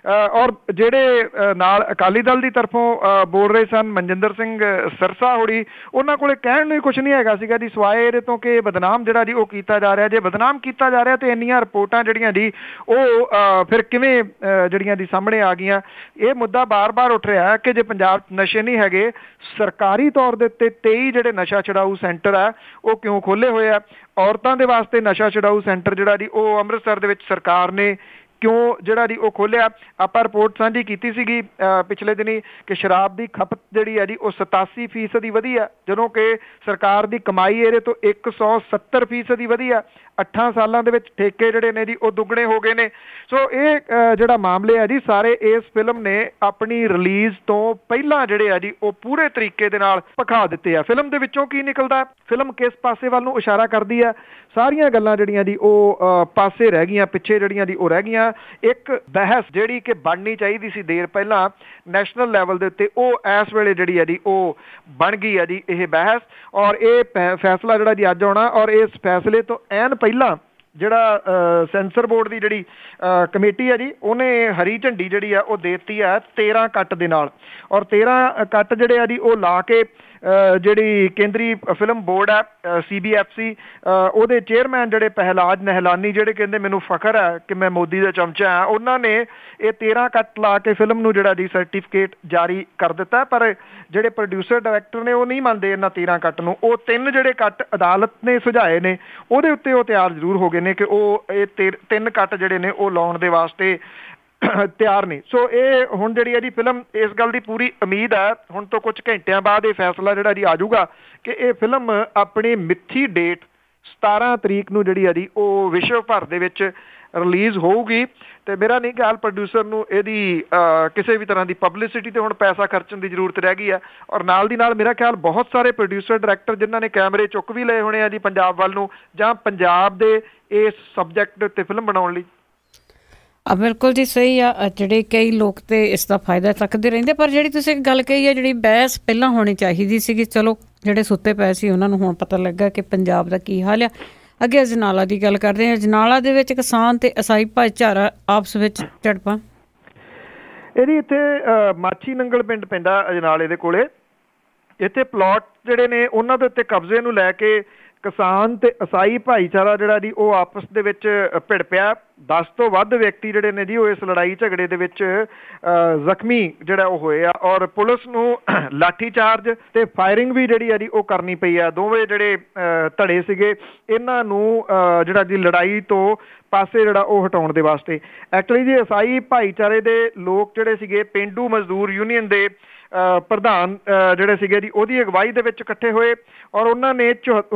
ਔਰ ਜਿਹੜੇ ਨਾਲ ਅਕਾਲੀ ਦਲ ਦੀ ਤਰਫੋਂ ਬੋਲ ਰਹੇ ਸਨ ਮਨਜਿੰਦਰ ਸਿੰਘ ਸਰਸਾ ਹੋੜੀ, ਉਹਨਾਂ ਕੋਲੇ ਕਹਿਣ ਨੂੰ ਹੀ ਕੁਛ ਨਹੀਂ ਹੈਗਾ ਸੀਗਾ ਜੀ ਸਿਵਾਏ ਇਹਦੇ ਤੋਂ ਕਿ ਬਦਨਾਮ ਜਿਹੜਾ ਜੀ ਉਹ ਕੀਤਾ ਜਾ ਰਿਹਾ। ਜੇ ਬਦਨਾਮ ਕੀਤਾ ਜਾ ਰਿਹਾ ਤੇ ਇੰਨੀਆਂ ਰਿਪੋਰਟਾਂ ਜਿਹੜੀਆਂ ਜੀ ਉਹ ਫਿਰ ਕਿਵੇਂ ਜਿਹੜੀਆਂ ਦੀ ਸਾਹਮਣੇ ਆ ਗਈਆਂ। ਇਹ ਮੁੱਦਾ ਬਾਰ-ਬਾਰ ਉੱਠ ਰਿਹਾ ਕਿ ਜੇ ਪੰਜਾਬ 'ਚ ਨਸ਼ੇ ਨਹੀਂ ਹੈਗੇ, ਸਰਕਾਰੀ ਤੌਰ ਦੇ ਉੱਤੇ 23 ਜਿਹੜੇ ਨਸ਼ਾ ਛੁਡਾਊ ਸੈਂਟਰ ਆ ਉਹ ਕਿਉਂ ਖੋਲ੍ਹੇ ਹੋਏ ਆ। ਔਰਤਾਂ ਦੇ ਵਾਸਤੇ ਨਸ਼ਾ ਛੁਡਾਊ ਸੈਂਟਰ ਜਿਹੜਾ ਜੀ ਉਹ ਅੰਮ੍ਰਿਤਸਰ ਦੇ ਵਿੱਚ ਸਰਕਾਰ ਨੇ ਕਿਉਂ ਜਿਹੜਾ ਜੀ ਉਹ ਖੋਲ੍ਹਿਆ। ਆਪਾਂ ਰਿਪੋਰਟ ਸਾਂਝੀ ਕੀਤੀ ਸੀਗੀ ਪਿਛਲੇ ਦਿਨੀ ਕਿ ਸ਼ਰਾਬ ਦੀ ਖਪਤ ਜਿਹੜੀ ਹੈ ਜੀ ਉਹ 87% ਵਧੀ ਆ, ਜਦੋਂ ਕਿ ਸਰਕਾਰ ਦੀ ਕਮਾਈ ਇਹਦੇ ਤੋਂ 170% ਵਧੀ ਆ। 8 ਸਾਲਾਂ ਦੇ ਵਿੱਚ ਠੇਕੇ ਜਿਹੜੇ ਨੇ ਜੀ ਉਹ ਦੁੱਗਣੇ ਹੋ ਗਏ ਨੇ। ਸੋ ਇਹ ਜਿਹੜਾ ਮਾਮਲੇ ਆ ਜੀ ਸਾਰੇ ਇਸ ਫਿਲਮ ਨੇ ਆਪਣੀ ਰਿਲੀਜ਼ ਤੋਂ ਪਹਿਲਾਂ ਜਿਹੜੇ ਆ ਜੀ ਉਹ ਪੂਰੇ ਤਰੀਕੇ ਦੇ ਨਾਲ ਭਖਾ ਦਿੱਤੇ ਆ। ਫਿਲਮ ਦੇ ਵਿੱਚੋਂ ਕੀ ਨਿਕਲਦਾ, ਫਿਲਮ ਕਿਸ ਪਾਸੇ ਵੱਲ ਨੂੰ ਇਸ਼ਾਰਾ ਕਰਦੀ ਆ, ਸਾਰੀਆਂ ਗੱਲਾਂ ਜਿਹੜੀਆਂ ਜੀ ਉਹ ਪਾਸੇ ਰਹਿ ਗਈਆਂ, ਪਿੱਛੇ ਜਿਹੜੀਆਂ ਦੀ ਉਹ ਰਹਿ ਗਈਆਂ। ਇੱਕ ਬਹਿਸ ਜਿਹੜੀ ਕਿ ਬਣਨੀ ਚਾਹੀਦੀ ਸੀ ਦੇਰ ਪਹਿਲਾਂ ਨੈਸ਼ਨਲ ਲੈਵਲ ਦੇ ਉੱਤੇ, ਉਹ ਇਸ ਵੇਲੇ ਜਿਹੜੀ ਹੈ ਜੀ ਉਹ ਬਣ ਗਈ ਹੈ ਜੀ ਇਹ ਬਹਿਸ। ਔਰ ਇਹ ਫੈਸਲਾ ਜਿਹੜਾ ਜੀ ਅੱਜ ਆਉਣਾ, ਔਰ ਇਸ ਫੈਸਲੇ ਤੋਂ ਐਨ ਪਹਿਲਾਂ ਜਿਹੜਾ ਸੈਂਸਰ ਬੋਰਡ ਦੀ ਜਿਹੜੀ ਕਮੇਟੀ ਹੈ ਜੀ ਉਹਨੇ ਹਰੀ ਝੰਡੀ ਜਿਹੜੀ ਆ ਉਹ ਦੇ ਦਿੱਤੀ ਹੈ 13 ਕੱਟ ਦੇ ਨਾਲ। ਔਰ 13 ਕੱਟ ਜਿਹੜੇ ਆ ਜੀ ਉਹ ਲਾ ਕੇ ਜਿਹੜੀ ਕੇਂਦਰੀ ਫਿਲਮ ਬੋਰਡ ਹੈ CBFC ਉਹਦੇ ਚੇਅਰਮੈਨ ਜਿਹੜੇ ਪਹਿਲਾਜ ਨਹਿਲਾਨੀ ਜਿਹੜੇ ਕਹਿੰਦੇ ਮੈਨੂੰ ਫਖਰ ਹੈ ਕਿ ਮੈਂ ਮੋਦੀ ਦਾ ਚਮਚਾ ਹਾਂ, ਉਹਨਾਂ ਨੇ ਇਹ 13 ਕੱਟ ਲਾ ਕੇ ਫਿਲਮ ਨੂੰ ਜਿਹੜਾ ਜੀ ਸਰਟੀਫਿਕੇਟ ਜਾਰੀ ਕਰ ਦਿੱਤਾ। ਪਰ ਜਿਹੜੇ ਪ੍ਰੋਡਿਊਸਰ ਡਾਇਰੈਕਟਰ ਨੇ ਉਹ ਨਹੀਂ ਮੰਨਦੇ ਇਹਨਾਂ 13 ਕੱਟ ਨੂੰ। ਉਹ 3 ਜਿਹੜੇ ਕੱਟ ਅਦਾਲਤ ਨੇ ਸੁਝਾਏ ਨੇ ਉਹਦੇ ਉੱਤੇ ਉਹ ਤਿਆਰ ਜ਼ਰੂਰ ਹੋ ਗਏ ਨੇ ਕਿ ਉਹ ਇਹ 3 ਕੱਟ ਜਿਹੜੇ ਨੇ ਉਹ ਲਾਉਣ ਦੇ ਵਾਸਤੇ ਤਿਆਰ ਨਹੀਂ। ਸੋ ਇਹ ਹੁਣ ਜਿਹੜੀ ਇਹਦੀ ਫਿਲਮ ਇਸ ਗੱਲ ਦੀ ਪੂਰੀ ਉਮੀਦ ਹੈ ਹੁਣ ਤੋਂ ਕੁਝ ਘੰਟਿਆਂ ਬਾਅਦ ਇਹ ਫੈਸਲਾ ਜਿਹੜਾ ਜੀ ਆ ਜਾਊਗਾ ਕਿ ਇਹ ਫਿਲਮ ਆਪਣੀ ਮਿੱਥੀ ਡੇਟ 17 ਤਰੀਕ ਨੂੰ ਜਿਹੜੀ ਆ ਜੀ ਉਹ ਵਿਸ਼ਵ ਭਰ ਦੇ ਵਿੱਚ ਰਿਲੀਜ਼ ਹੋਊਗੀ। ਤੇ ਮੇਰਾ ਨਹੀਂ ਖਿਆਲ ਪ੍ਰੋਡਿਊਸਰ ਨੂੰ ਇਹਦੀ ਕਿਸੇ ਵੀ ਤਰ੍ਹਾਂ ਦੀ ਪਬਲਿਸਿਟੀ ਤੇ ਹੁਣ ਪੈਸਾ ਖਰਚਣ ਦੀ ਜ਼ਰੂਰਤ ਰਹਿ ਗਈ ਹੈ। ਔਰ ਨਾਲ ਦੀ ਨਾਲ ਮੇਰਾ ਖਿਆਲ ਬਹੁਤ ਸਾਰੇ ਪ੍ਰੋਡਿਊਸਰ ਡਾਇਰੈਕਟਰ ਜਿਨ੍ਹਾਂ ਨੇ ਕੈਮਰੇ ਚੁੱਕ ਵੀ ਲਏ ਹੋਣੇ ਆ ਜੀ ਪੰਜਾਬ ਵੱਲ ਨੂੰ ਜਾਂ ਪੰਜਾਬ ਦੇ ਇਸ ਸਬਜੈਕਟ ਉੱਤੇ ਫਿਲਮ ਬਣਾਉਣ ਲਈ। ਬਿਲਕੁਲ ਜੀ ਸਹੀ ਆ। ਜਿਹੜੇ ਕਈ ਲੋਕ ਤੇ ਇਸ ਦਾ ਫਾਇਦਾ ਚੱਕਦੇ ਰਹਿੰਦੇ, ਪਰ ਜਿਹੜੀ ਤੁਸੀਂ ਗੱਲ ਕਹੀ ਆ ਜਿਹੜੀ ਬਹਿਸ ਪਹਿਲਾਂ ਹੋਣੀ ਚਾਹੀਦੀ ਸੀਗੀ, ਚਲੋ ਜਿਹੜੇ ਸੁੱਤੇ ਪਏ ਸੀ ਉਹਨਾਂ ਨੂੰ ਹੁਣ ਪਤਾ ਲੱਗਾ ਕਿ ਪੰਜਾਬ ਦਾ ਕੀ ਹਾਲ ਆ। ਅੱਗੇ ਅਜਨਾਲਾ ਦੀ ਗੱਲ ਕਰਦੇ ਹਾਂ। ਅਜਨਾਲਾ ਦੇ ਵਿੱਚ ਕਿਸਾਨ ਤੇ ਈਸਾਈ ਭਾਈਚਾਰਾ ਆਪਸ ਵਿੱਚ ਝੜਪਾਂ ਇਹਦੀ ਇੱਥੇ ਮਾਛੀ ਨੰਗਲ ਪਿੰਡ ਪੈਂਦਾ ਅਜਨਾਲੇ ਦੇ ਕੋਲੇ। ਇੱਥੇ ਪਲਾਟ ਜਿਹੜੇ ਨੇ ਉਹਨਾਂ ਦੇ ਉੱਤੇ ਕਬਜ਼ੇ ਨੂੰ ਲੈ ਕੇ ਕਿਸਾਨ ਤੇ ਈਸਾਈ ਭਾਈਚਾਰਾ ਜਿਹੜਾ ਜੀ ਉਹ ਆਪਸ ਦੇ ਵਿੱਚ ਭਿੜ ਪਿਆ। 10 ਤੋਂ ਵੱਧ ਵਿਅਕਤੀ ਜਿਹੜੇ ਨੇ ਜੀ ਉਹ ਇਸ ਲੜਾਈ ਝਗੜੇ ਦੇ ਵਿੱਚ ਜ਼ਖਮੀ ਜਿਹੜਾ ਉਹ ਹੋਏ ਆ, ਔਰ ਪੁਲਿਸ ਨੂੰ ਲਾਠੀ ਚਾਰਜ ਤੇ ਫਾਇਰਿੰਗ ਵੀ ਜਿਹੜੀ ਆ ਜੀ ਉਹ ਕਰਨੀ ਪਈ ਆ। ਦੋਵੇਂ ਜਿਹੜੇ ਧੜੇ ਸੀਗੇ ਇਹਨਾਂ ਨੂੰ ਜਿਹੜਾ ਜੀ ਲੜਾਈ ਤੋਂ ਪਾਸੇ ਜਿਹੜਾ ਉਹ ਹਟਾਉਣ ਦੇ ਵਾਸਤੇ ਐਕਚੁਅਲੀ ਜੀ ਈਸਾਈ ਭਾਈਚਾਰੇ ਦੇ ਲੋਕ ਜਿਹੜੇ ਸੀਗੇ ਪੇਂਡੂ ਮਜ਼ਦੂਰ ਯੂਨੀਅਨ ਦੇ ਪ੍ਰਧਾਨ ਜਿਹੜੇ ਸੀਗੇ ਜੀ ਉਹਦੀ ਅਗਵਾਈ ਦੇ ਵਿੱਚ ਇਕੱਠੇ ਹੋਏ, ਔਰ ਉਹਨਾਂ ਨੇ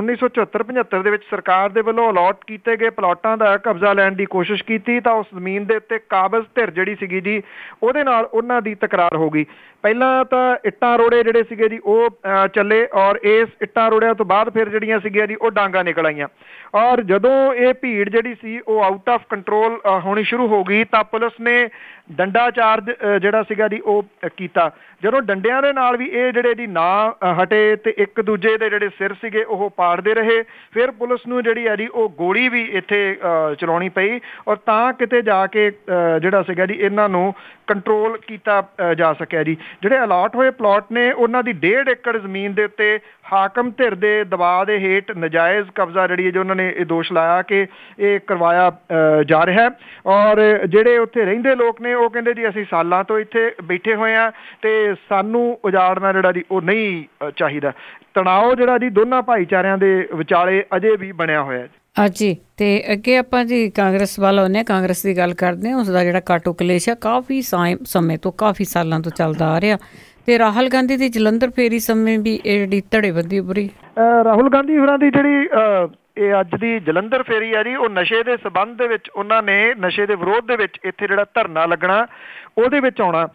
1974-75 ਦੇ ਵਿੱਚ ਸਰਕਾਰ ਦੇ ਵੱਲੋਂ ਅਲਾਟ ਕੀਤੇ ਗਏ ਪਲਾਟਾਂ ਦਾ ਕਬਜ਼ਾ ਲੈਣ ਦੀ ਕੋਸ਼ਿਸ਼ ਕੀਤੀ। ਤਾਂ ਉਸ ਜ਼ਮੀਨ ਦੇ ਉੱਤੇ ਕਾਬਜ਼ ਧਿਰ ਜਿਹੜੀ ਸੀਗੀ ਜੀ ਉਹਦੇ ਨਾਲ ਉਹਨਾਂ ਦੀ ਤਕਰਾਰ ਹੋ ਗਈ। ਪਹਿਲਾਂ ਤਾਂ ਇੱਟਾਂ ਰੋੜੇ ਜਿਹੜੇ ਸੀਗੇ ਜੀ ਉਹ ਚੱਲੇ, ਔਰ ਇਸ ਇੱਟਾਂ ਰੋੜਿਆਂ ਤੋਂ ਬਾਅਦ ਫਿਰ ਜਿਹੜੀਆਂ ਸੀਗੀਆਂ ਜੀ ਉਹ ਡਾਂਗਾਂ ਨਿਕਲ ਆਈਆਂ, ਔਰ ਜਦੋਂ ਇਹ ਭੀੜ ਜਿਹੜੀ ਸੀ ਉਹ ਆਊਟ ਆਫ ਕੰਟਰੋਲ ਹੋਣੀ ਸ਼ੁਰੂ ਹੋ ਗਈ ਤਾਂ ਪੁਲਿਸ ਨੇ ਡੰਡਾ ਚਾਰਜ ਜਿਹੜਾ ਸੀਗਾ ਜੀ ਉਹ ਕੀਤਾ। ਜਦੋਂ ਡੰਡਿਆਂ ਦੇ ਨਾਲ ਵੀ ਇਹ ਜਿਹੜੇ ਜੀ ਨਾ ਹਟੇ ਤੇ ਇੱਕ ਦੂਜੇ ਦੇ ਜਿਹੜੇ ਸਿਰ ਸੀਗੇ ਉਹ ਪਾੜਦੇ ਰਹੇ, ਫਿਰ ਪੁਲਿਸ ਨੂੰ ਜਿਹੜੀ ਹੈ ਜੀ ਉਹ ਗੋਲੀ ਵੀ ਇੱਥੇ ਚਲਾਉਣੀ ਪਈ, ਔਰ ਤਾਂ ਕਿਤੇ ਜਾ ਕੇ ਜਿਹੜਾ ਸੀਗਾ ਜੀ ਇਹਨਾਂ ਨੂੰ ਕੰਟਰੋਲ ਕੀਤਾ ਜਾ ਸਕਿਆ ਜੀ। ਜਿਹੜੇ ਅਲਾਟ ਹੋਏ ਪਲਾਟ ਨੇ ਉਹਨਾਂ ਦੀ 1.5 ਏਕੜ ਜ਼ਮੀਨ ਦੇ ਉੱਤੇ ਹਾਕਮ ਧਿਰ ਦੇ ਦਬਾਅ ਦੇ ਹੇਠ ਨਜਾਇਜ਼ ਕਬਜ਼ਾ ਜਿਹੜੀ ਹੈ ਜੋ ਉਹਨਾਂ ਨੇ ਇਹ ਦੋਸ਼ ਲਾਇਆ ਕਿ ਇਹ ਕਰਵਾਇਆ ਜਾ ਰਿਹਾ, ਔਰ ਜਿਹੜੇ ਉੱਥੇ ਰਹਿੰਦੇ ਲੋਕ ਨੇ ਉਹ ਕਹਿੰਦੇ ਜੀ ਅਸੀਂ ਸਾਲਾਂ ਤੋਂ ਇੱਥੇ ਬੈਠੇ ਹੋਏ ਹਾਂ ਤੇ ਸਾਨੂੰ ਉਜਾੜਨਾ ਜਿਹੜਾ ਜੀ ਉਹ ਨਹੀਂ ਚਾਹੀਦਾ। ਤਣਾਅ ਜਿਹੜਾ ਜੀ ਦੋਨਾਂ ਭਾਈਚਾਰਿਆਂ ਦੇ ਵਿਚਾਲੇ ਅਜੇ ਵੀ ਬਣਿਆ ਹੋਇਆ ਜੀ। ਤੇ ਅੱਗੇ ਆਪਾਂ ਜੀ ਕਾਂਗਰਸ ਵੱਲ ਆਉਂਦੇ ਹਾਂ, ਕਾਂਗਰਸ ਦੀ ਗੱਲ ਕਰਦੇ ਹਾਂ। ਉਸ ਦਾ ਜਿਹੜਾ ਕਾਟੋ ਕਲੇਸ਼ ਆ ਕਾਫੀ ਸਮੇਂ ਤੋਂ ਕਾਫੀ ਸਾਲਾਂ ਤੋਂ ਚੱਲਦਾ ਆ ਰਿਹਾ, ਤੇ ਰਾਹੁਲ ਗਾਂਧੀ ਦੀ ਜਲੰਧਰ ਫੇਰੀ ਸਮੇਂ ਵੀ ਇਹ ਜਿਹੜੀ ਧੜੇਬੰਦੀ ਉੱਭਰੀ। ਰਾਹੁਲ ਗਾਂਧੀ ਹੋਰਾਂ ਦੀ ਜਿਹੜੀ ਇਹ ਅੱਜ ਦੀ ਜਲੰਧਰ ਫੇਰੀ ਆ ਜੀ ਉਹ ਨਸ਼ੇ ਦੇ ਸਬੰਧ ਦੇ ਵਿੱਚ ਉਹਨਾਂ ਨੇ ਨਸ਼ੇ ਦੇ ਵਿਰੋਧ ਦੇ ਵਿੱਚ ਇੱਥੇ ਜਿਹੜਾ ਧਰਨਾ ਲੱਗਣਾ ਉਹਦੇ ਵਿੱਚ ਆਉਣਾ।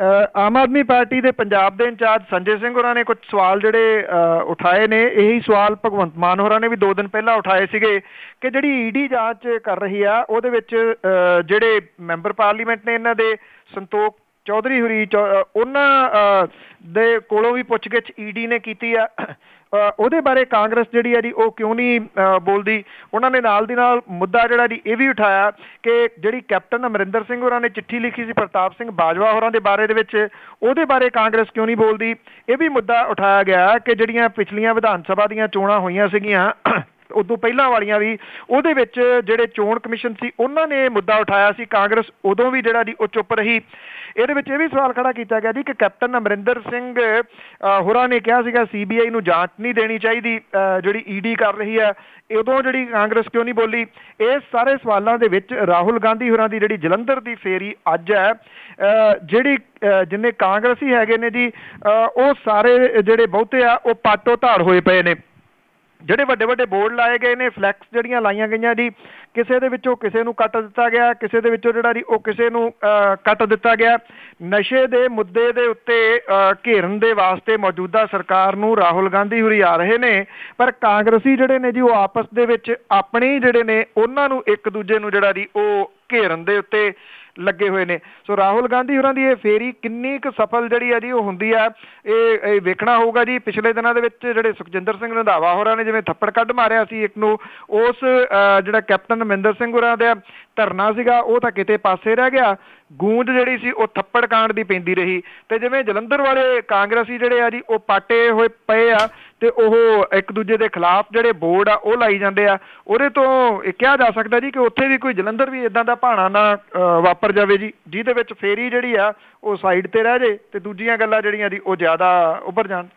ਆਮ ਆਦਮੀ ਪਾਰਟੀ ਦੇ ਪੰਜਾਬ ਦੇ ਇੰਚਾਰਜ ਸੰਜੇ ਸਿੰਘ ਹੋਰਾਂ ਨੇ ਕੁਝ ਸਵਾਲ ਜਿਹੜੇ ਉਠਾਏ ਨੇ। ਇਹੀ ਸਵਾਲ ਭਗਵੰਤ ਮਾਨ ਹੋਰਾਂ ਨੇ ਵੀ 2 ਦਿਨ ਪਹਿਲਾਂ ਉਠਾਏ ਸੀਗੇ ਕਿ ਜਿਹੜੀ ਈਡੀ ਜਾਂਚ ਕਰ ਰਹੀ ਆ ਉਹਦੇ ਵਿੱਚ ਜਿਹੜੇ ਮੈਂਬਰ ਪਾਰਲੀਮੈਂਟ ਨੇ ਇਹਨਾਂ ਦੇ ਸੰਤੋਖ ਚੌਧਰੀ ਹੋਰੀ ਉਹਨਾਂ ਦੇ ਕੋਲੋਂ ਵੀ ਪੁੱਛਗਿੱਛ ਈਡੀ ਨੇ ਕੀਤੀ ਆ। ਉਹਦੇ ਬਾਰੇ ਕਾਂਗਰਸ ਜਿਹੜੀ ਹੈ ਜੀ ਉਹ ਕਿਉਂ ਨਹੀਂ ਬੋਲਦੀ। ਉਹਨਾਂ ਨੇ ਨਾਲ ਦੀ ਨਾਲ ਮੁੱਦਾ ਜਿਹੜਾ ਜੀ ਇਹ ਵੀ ਉਠਾਇਆ ਕਿ ਜਿਹੜੀ ਕੈਪਟਨ ਅਮਰਿੰਦਰ ਸਿੰਘ ਹੋਰਾਂ ਨੇ ਚਿੱਠੀ ਲਿਖੀ ਸੀ ਪ੍ਰਤਾਪ ਸਿੰਘ ਬਾਜਵਾ ਹੋਰਾਂ ਦੇ ਬਾਰੇ ਦੇ ਵਿੱਚ, ਉਹਦੇ ਬਾਰੇ ਕਾਂਗਰਸ ਕਿਉਂ ਨਹੀਂ ਬੋਲਦੀ। ਇਹ ਵੀ ਮੁੱਦਾ ਉਠਾਇਆ ਗਿਆ ਕਿ ਜਿਹੜੀਆਂ ਪਿਛਲੀਆਂ ਵਿਧਾਨ ਸਭਾ ਦੀਆਂ ਚੋਣਾਂ ਹੋਈਆਂ ਸੀਗੀਆਂ ਉਦੋਂ ਪਹਿਲਾਂ ਵਾਲੀਆਂ ਵੀ, ਉਹਦੇ ਵਿੱਚ ਜਿਹੜੇ ਚੋਣ ਕਮਿਸ਼ਨ ਸੀ ਉਹਨਾਂ ਨੇ ਮੁੱਦਾ ਉਠਾਇਆ ਸੀ, ਕਾਂਗਰਸ ਉਦੋਂ ਵੀ ਜਿਹੜਾ ਜੀ ਉਹ ਚੁੱਪ ਰਹੀ। ਇਹਦੇ ਵਿੱਚ ਇਹ ਵੀ ਸਵਾਲ ਖੜਾ ਕੀਤਾ ਗਿਆ ਜੀ ਕਿ ਕੈਪਟਨ ਅਮਰਿੰਦਰ ਸਿੰਘ ਹੋਰਾਂ ਨੇ ਕਿਹਾ ਸੀਗਾ CBI ਨੂੰ ਜਾਂਚ ਨਹੀਂ ਦੇਣੀ ਚਾਹੀਦੀ ਜਿਹੜੀ ਈਡੀ ਕਰ ਰਹੀ ਹੈ, ਉਦੋਂ ਜਿਹੜੀ ਕਾਂਗਰਸ ਕਿਉਂ ਨਹੀਂ ਬੋਲੀ। ਇਸ ਸਾਰੇ ਸਵਾਲਾਂ ਦੇ ਵਿੱਚ ਰਾਹੁਲ ਗਾਂਧੀ ਹੋਰਾਂ ਦੀ ਜਿਹੜੀ ਜਲੰਧਰ ਦੀ ਫੇਰੀ ਅੱਜ ਹੈ, ਜਿਹੜੀ ਜਿੰਨੇ ਕਾਂਗਰਸੀ ਹੈਗੇ ਨੇ ਜੀ ਉਹ ਸਾਰੇ ਜਿਹੜੇ ਬਹੁਤੇ ਆ ਉਹ ਪਾਟੋ ਧਾੜ ਹੋਏ ਪਏ ਨੇ। ਜਿਹੜੇ ਵੱਡੇ ਵੱਡੇ ਬੋਰਡ ਲਾਏ ਗਏ ਨੇ, ਫਲੈਕਸ ਜਿਹੜੀਆਂ ਲਾਈਆਂ ਗਈਆਂ ਜੀ, ਕਿਸੇ ਦੇ ਵਿੱਚੋਂ ਕਿਸੇ ਨੂੰ ਕੱਟ ਦਿੱਤਾ ਗਿਆ, ਕਿਸੇ ਦੇ ਵਿੱਚੋਂ ਜਿਹੜਾ ਜੀ ਉਹ ਕਿਸੇ ਨੂੰ ਕੱਟ ਦਿੱਤਾ ਗਿਆ। ਨਸ਼ੇ ਦੇ ਮੁੱਦੇ ਦੇ ਉੱਤੇ ਘੇਰਨ ਦੇ ਵਾਸਤੇ ਮੌਜੂਦਾ ਸਰਕਾਰ ਨੂੰ ਰਾਹੁਲ ਗਾਂਧੀ ਹੋਰੀ ਆ ਰਹੇ ਨੇ, ਪਰ ਕਾਂਗਰਸੀ ਜਿਹੜੇ ਨੇ ਜੀ ਉਹ ਆਪਸ ਦੇ ਵਿੱਚ ਆਪਣੇ ਜਿਹੜੇ ਨੇ ਉਹਨਾਂ ਨੂੰ ਇੱਕ ਦੂਜੇ ਨੂੰ ਜਿਹੜਾ ਜੀ ਉਹ ਘੇਰਨ ਦੇ ਉੱਤੇ ਲੱਗੇ ਹੋਏ ਨੇ। ਸੋ ਰਾਹੁਲ ਗਾਂਧੀ ਹੋਰਾਂ ਦੀ ਇਹ ਫੇਰੀ ਕਿੰਨੀ ਕੁ ਸਫਲ ਜਿਹੜੀ ਆ ਜੀ ਉਹ ਹੁੰਦੀ ਆ, ਇਹ ਵੇਖਣਾ ਹੋਊਗਾ ਜੀ। ਪਿਛਲੇ ਦਿਨਾਂ ਦੇ ਵਿੱਚ ਜਿਹੜੇ ਸੁਖਜਿੰਦਰ ਸਿੰਘ ਰੰਧਾਵਾ ਹੋਰਾਂ ਨੇ ਜਿਵੇਂ ਥੱਪੜ ਕੱਢ ਮਾਰਿਆ ਸੀ ਇੱਕ ਨੂੰ, ਉਸ ਜਿਹੜਾ ਕੈਪਟਨ ਅਮਰਿੰਦਰ ਸਿੰਘ ਹੋਰਾਂ ਦਾ ਧਰਨਾ ਸੀਗਾ ਉਹ ਤਾਂ ਕਿਤੇ ਪਾਸੇ ਰਹਿ ਗਿਆ, ਗੂੰਜ ਜਿਹੜੀ ਸੀ ਉਹ ਥੱਪੜ ਕਾਂਡ ਦੀ ਪੈਂਦੀ ਰਹੀ। ਤੇ ਜਿਵੇਂ ਜਲੰਧਰ ਵਾਲੇ ਕਾਂਗਰਸੀ ਜਿਹੜੇ ਆ ਜੀ ਉਹ ਪਾਟੇ ਹੋਏ ਪਏ ਆ ਤੇ ਉਹ ਇੱਕ ਦੂਜੇ ਦੇ ਖਿਲਾਫ ਜਿਹੜੇ ਬੋਰਡ ਆ ਉਹ ਲਾਈ ਜਾਂਦੇ ਆ। ਉਹਦੇ ਤੋਂ ਇਹ ਕਿਹਾ ਜਾ ਸਕਦਾ ਜੀ ਕਿ ਉੱਥੇ ਵੀ ਕੋਈ ਜਲੰਧਰ ਵੀ ਇਦਾਂ ਦਾ ਭਾਣਾ ਨਾ ਵਾਪਰ ਜਾਵੇ ਜੀ, ਜਿਹਦੇ ਵਿੱਚ ਫੇਰੀ ਜਿਹੜੀ ਆ ਉਹ ਸਾਈਡ ਤੇ ਰਹਿ ਜੇ ਤੇ ਦੂਜੀਆਂ ਗੱਲਾਂ ਜਿਹੜੀਆਂ ਜੀ ਉਹ ਜ਼ਿਆਦਾ ਉੱਭਰ ਜਾਣ।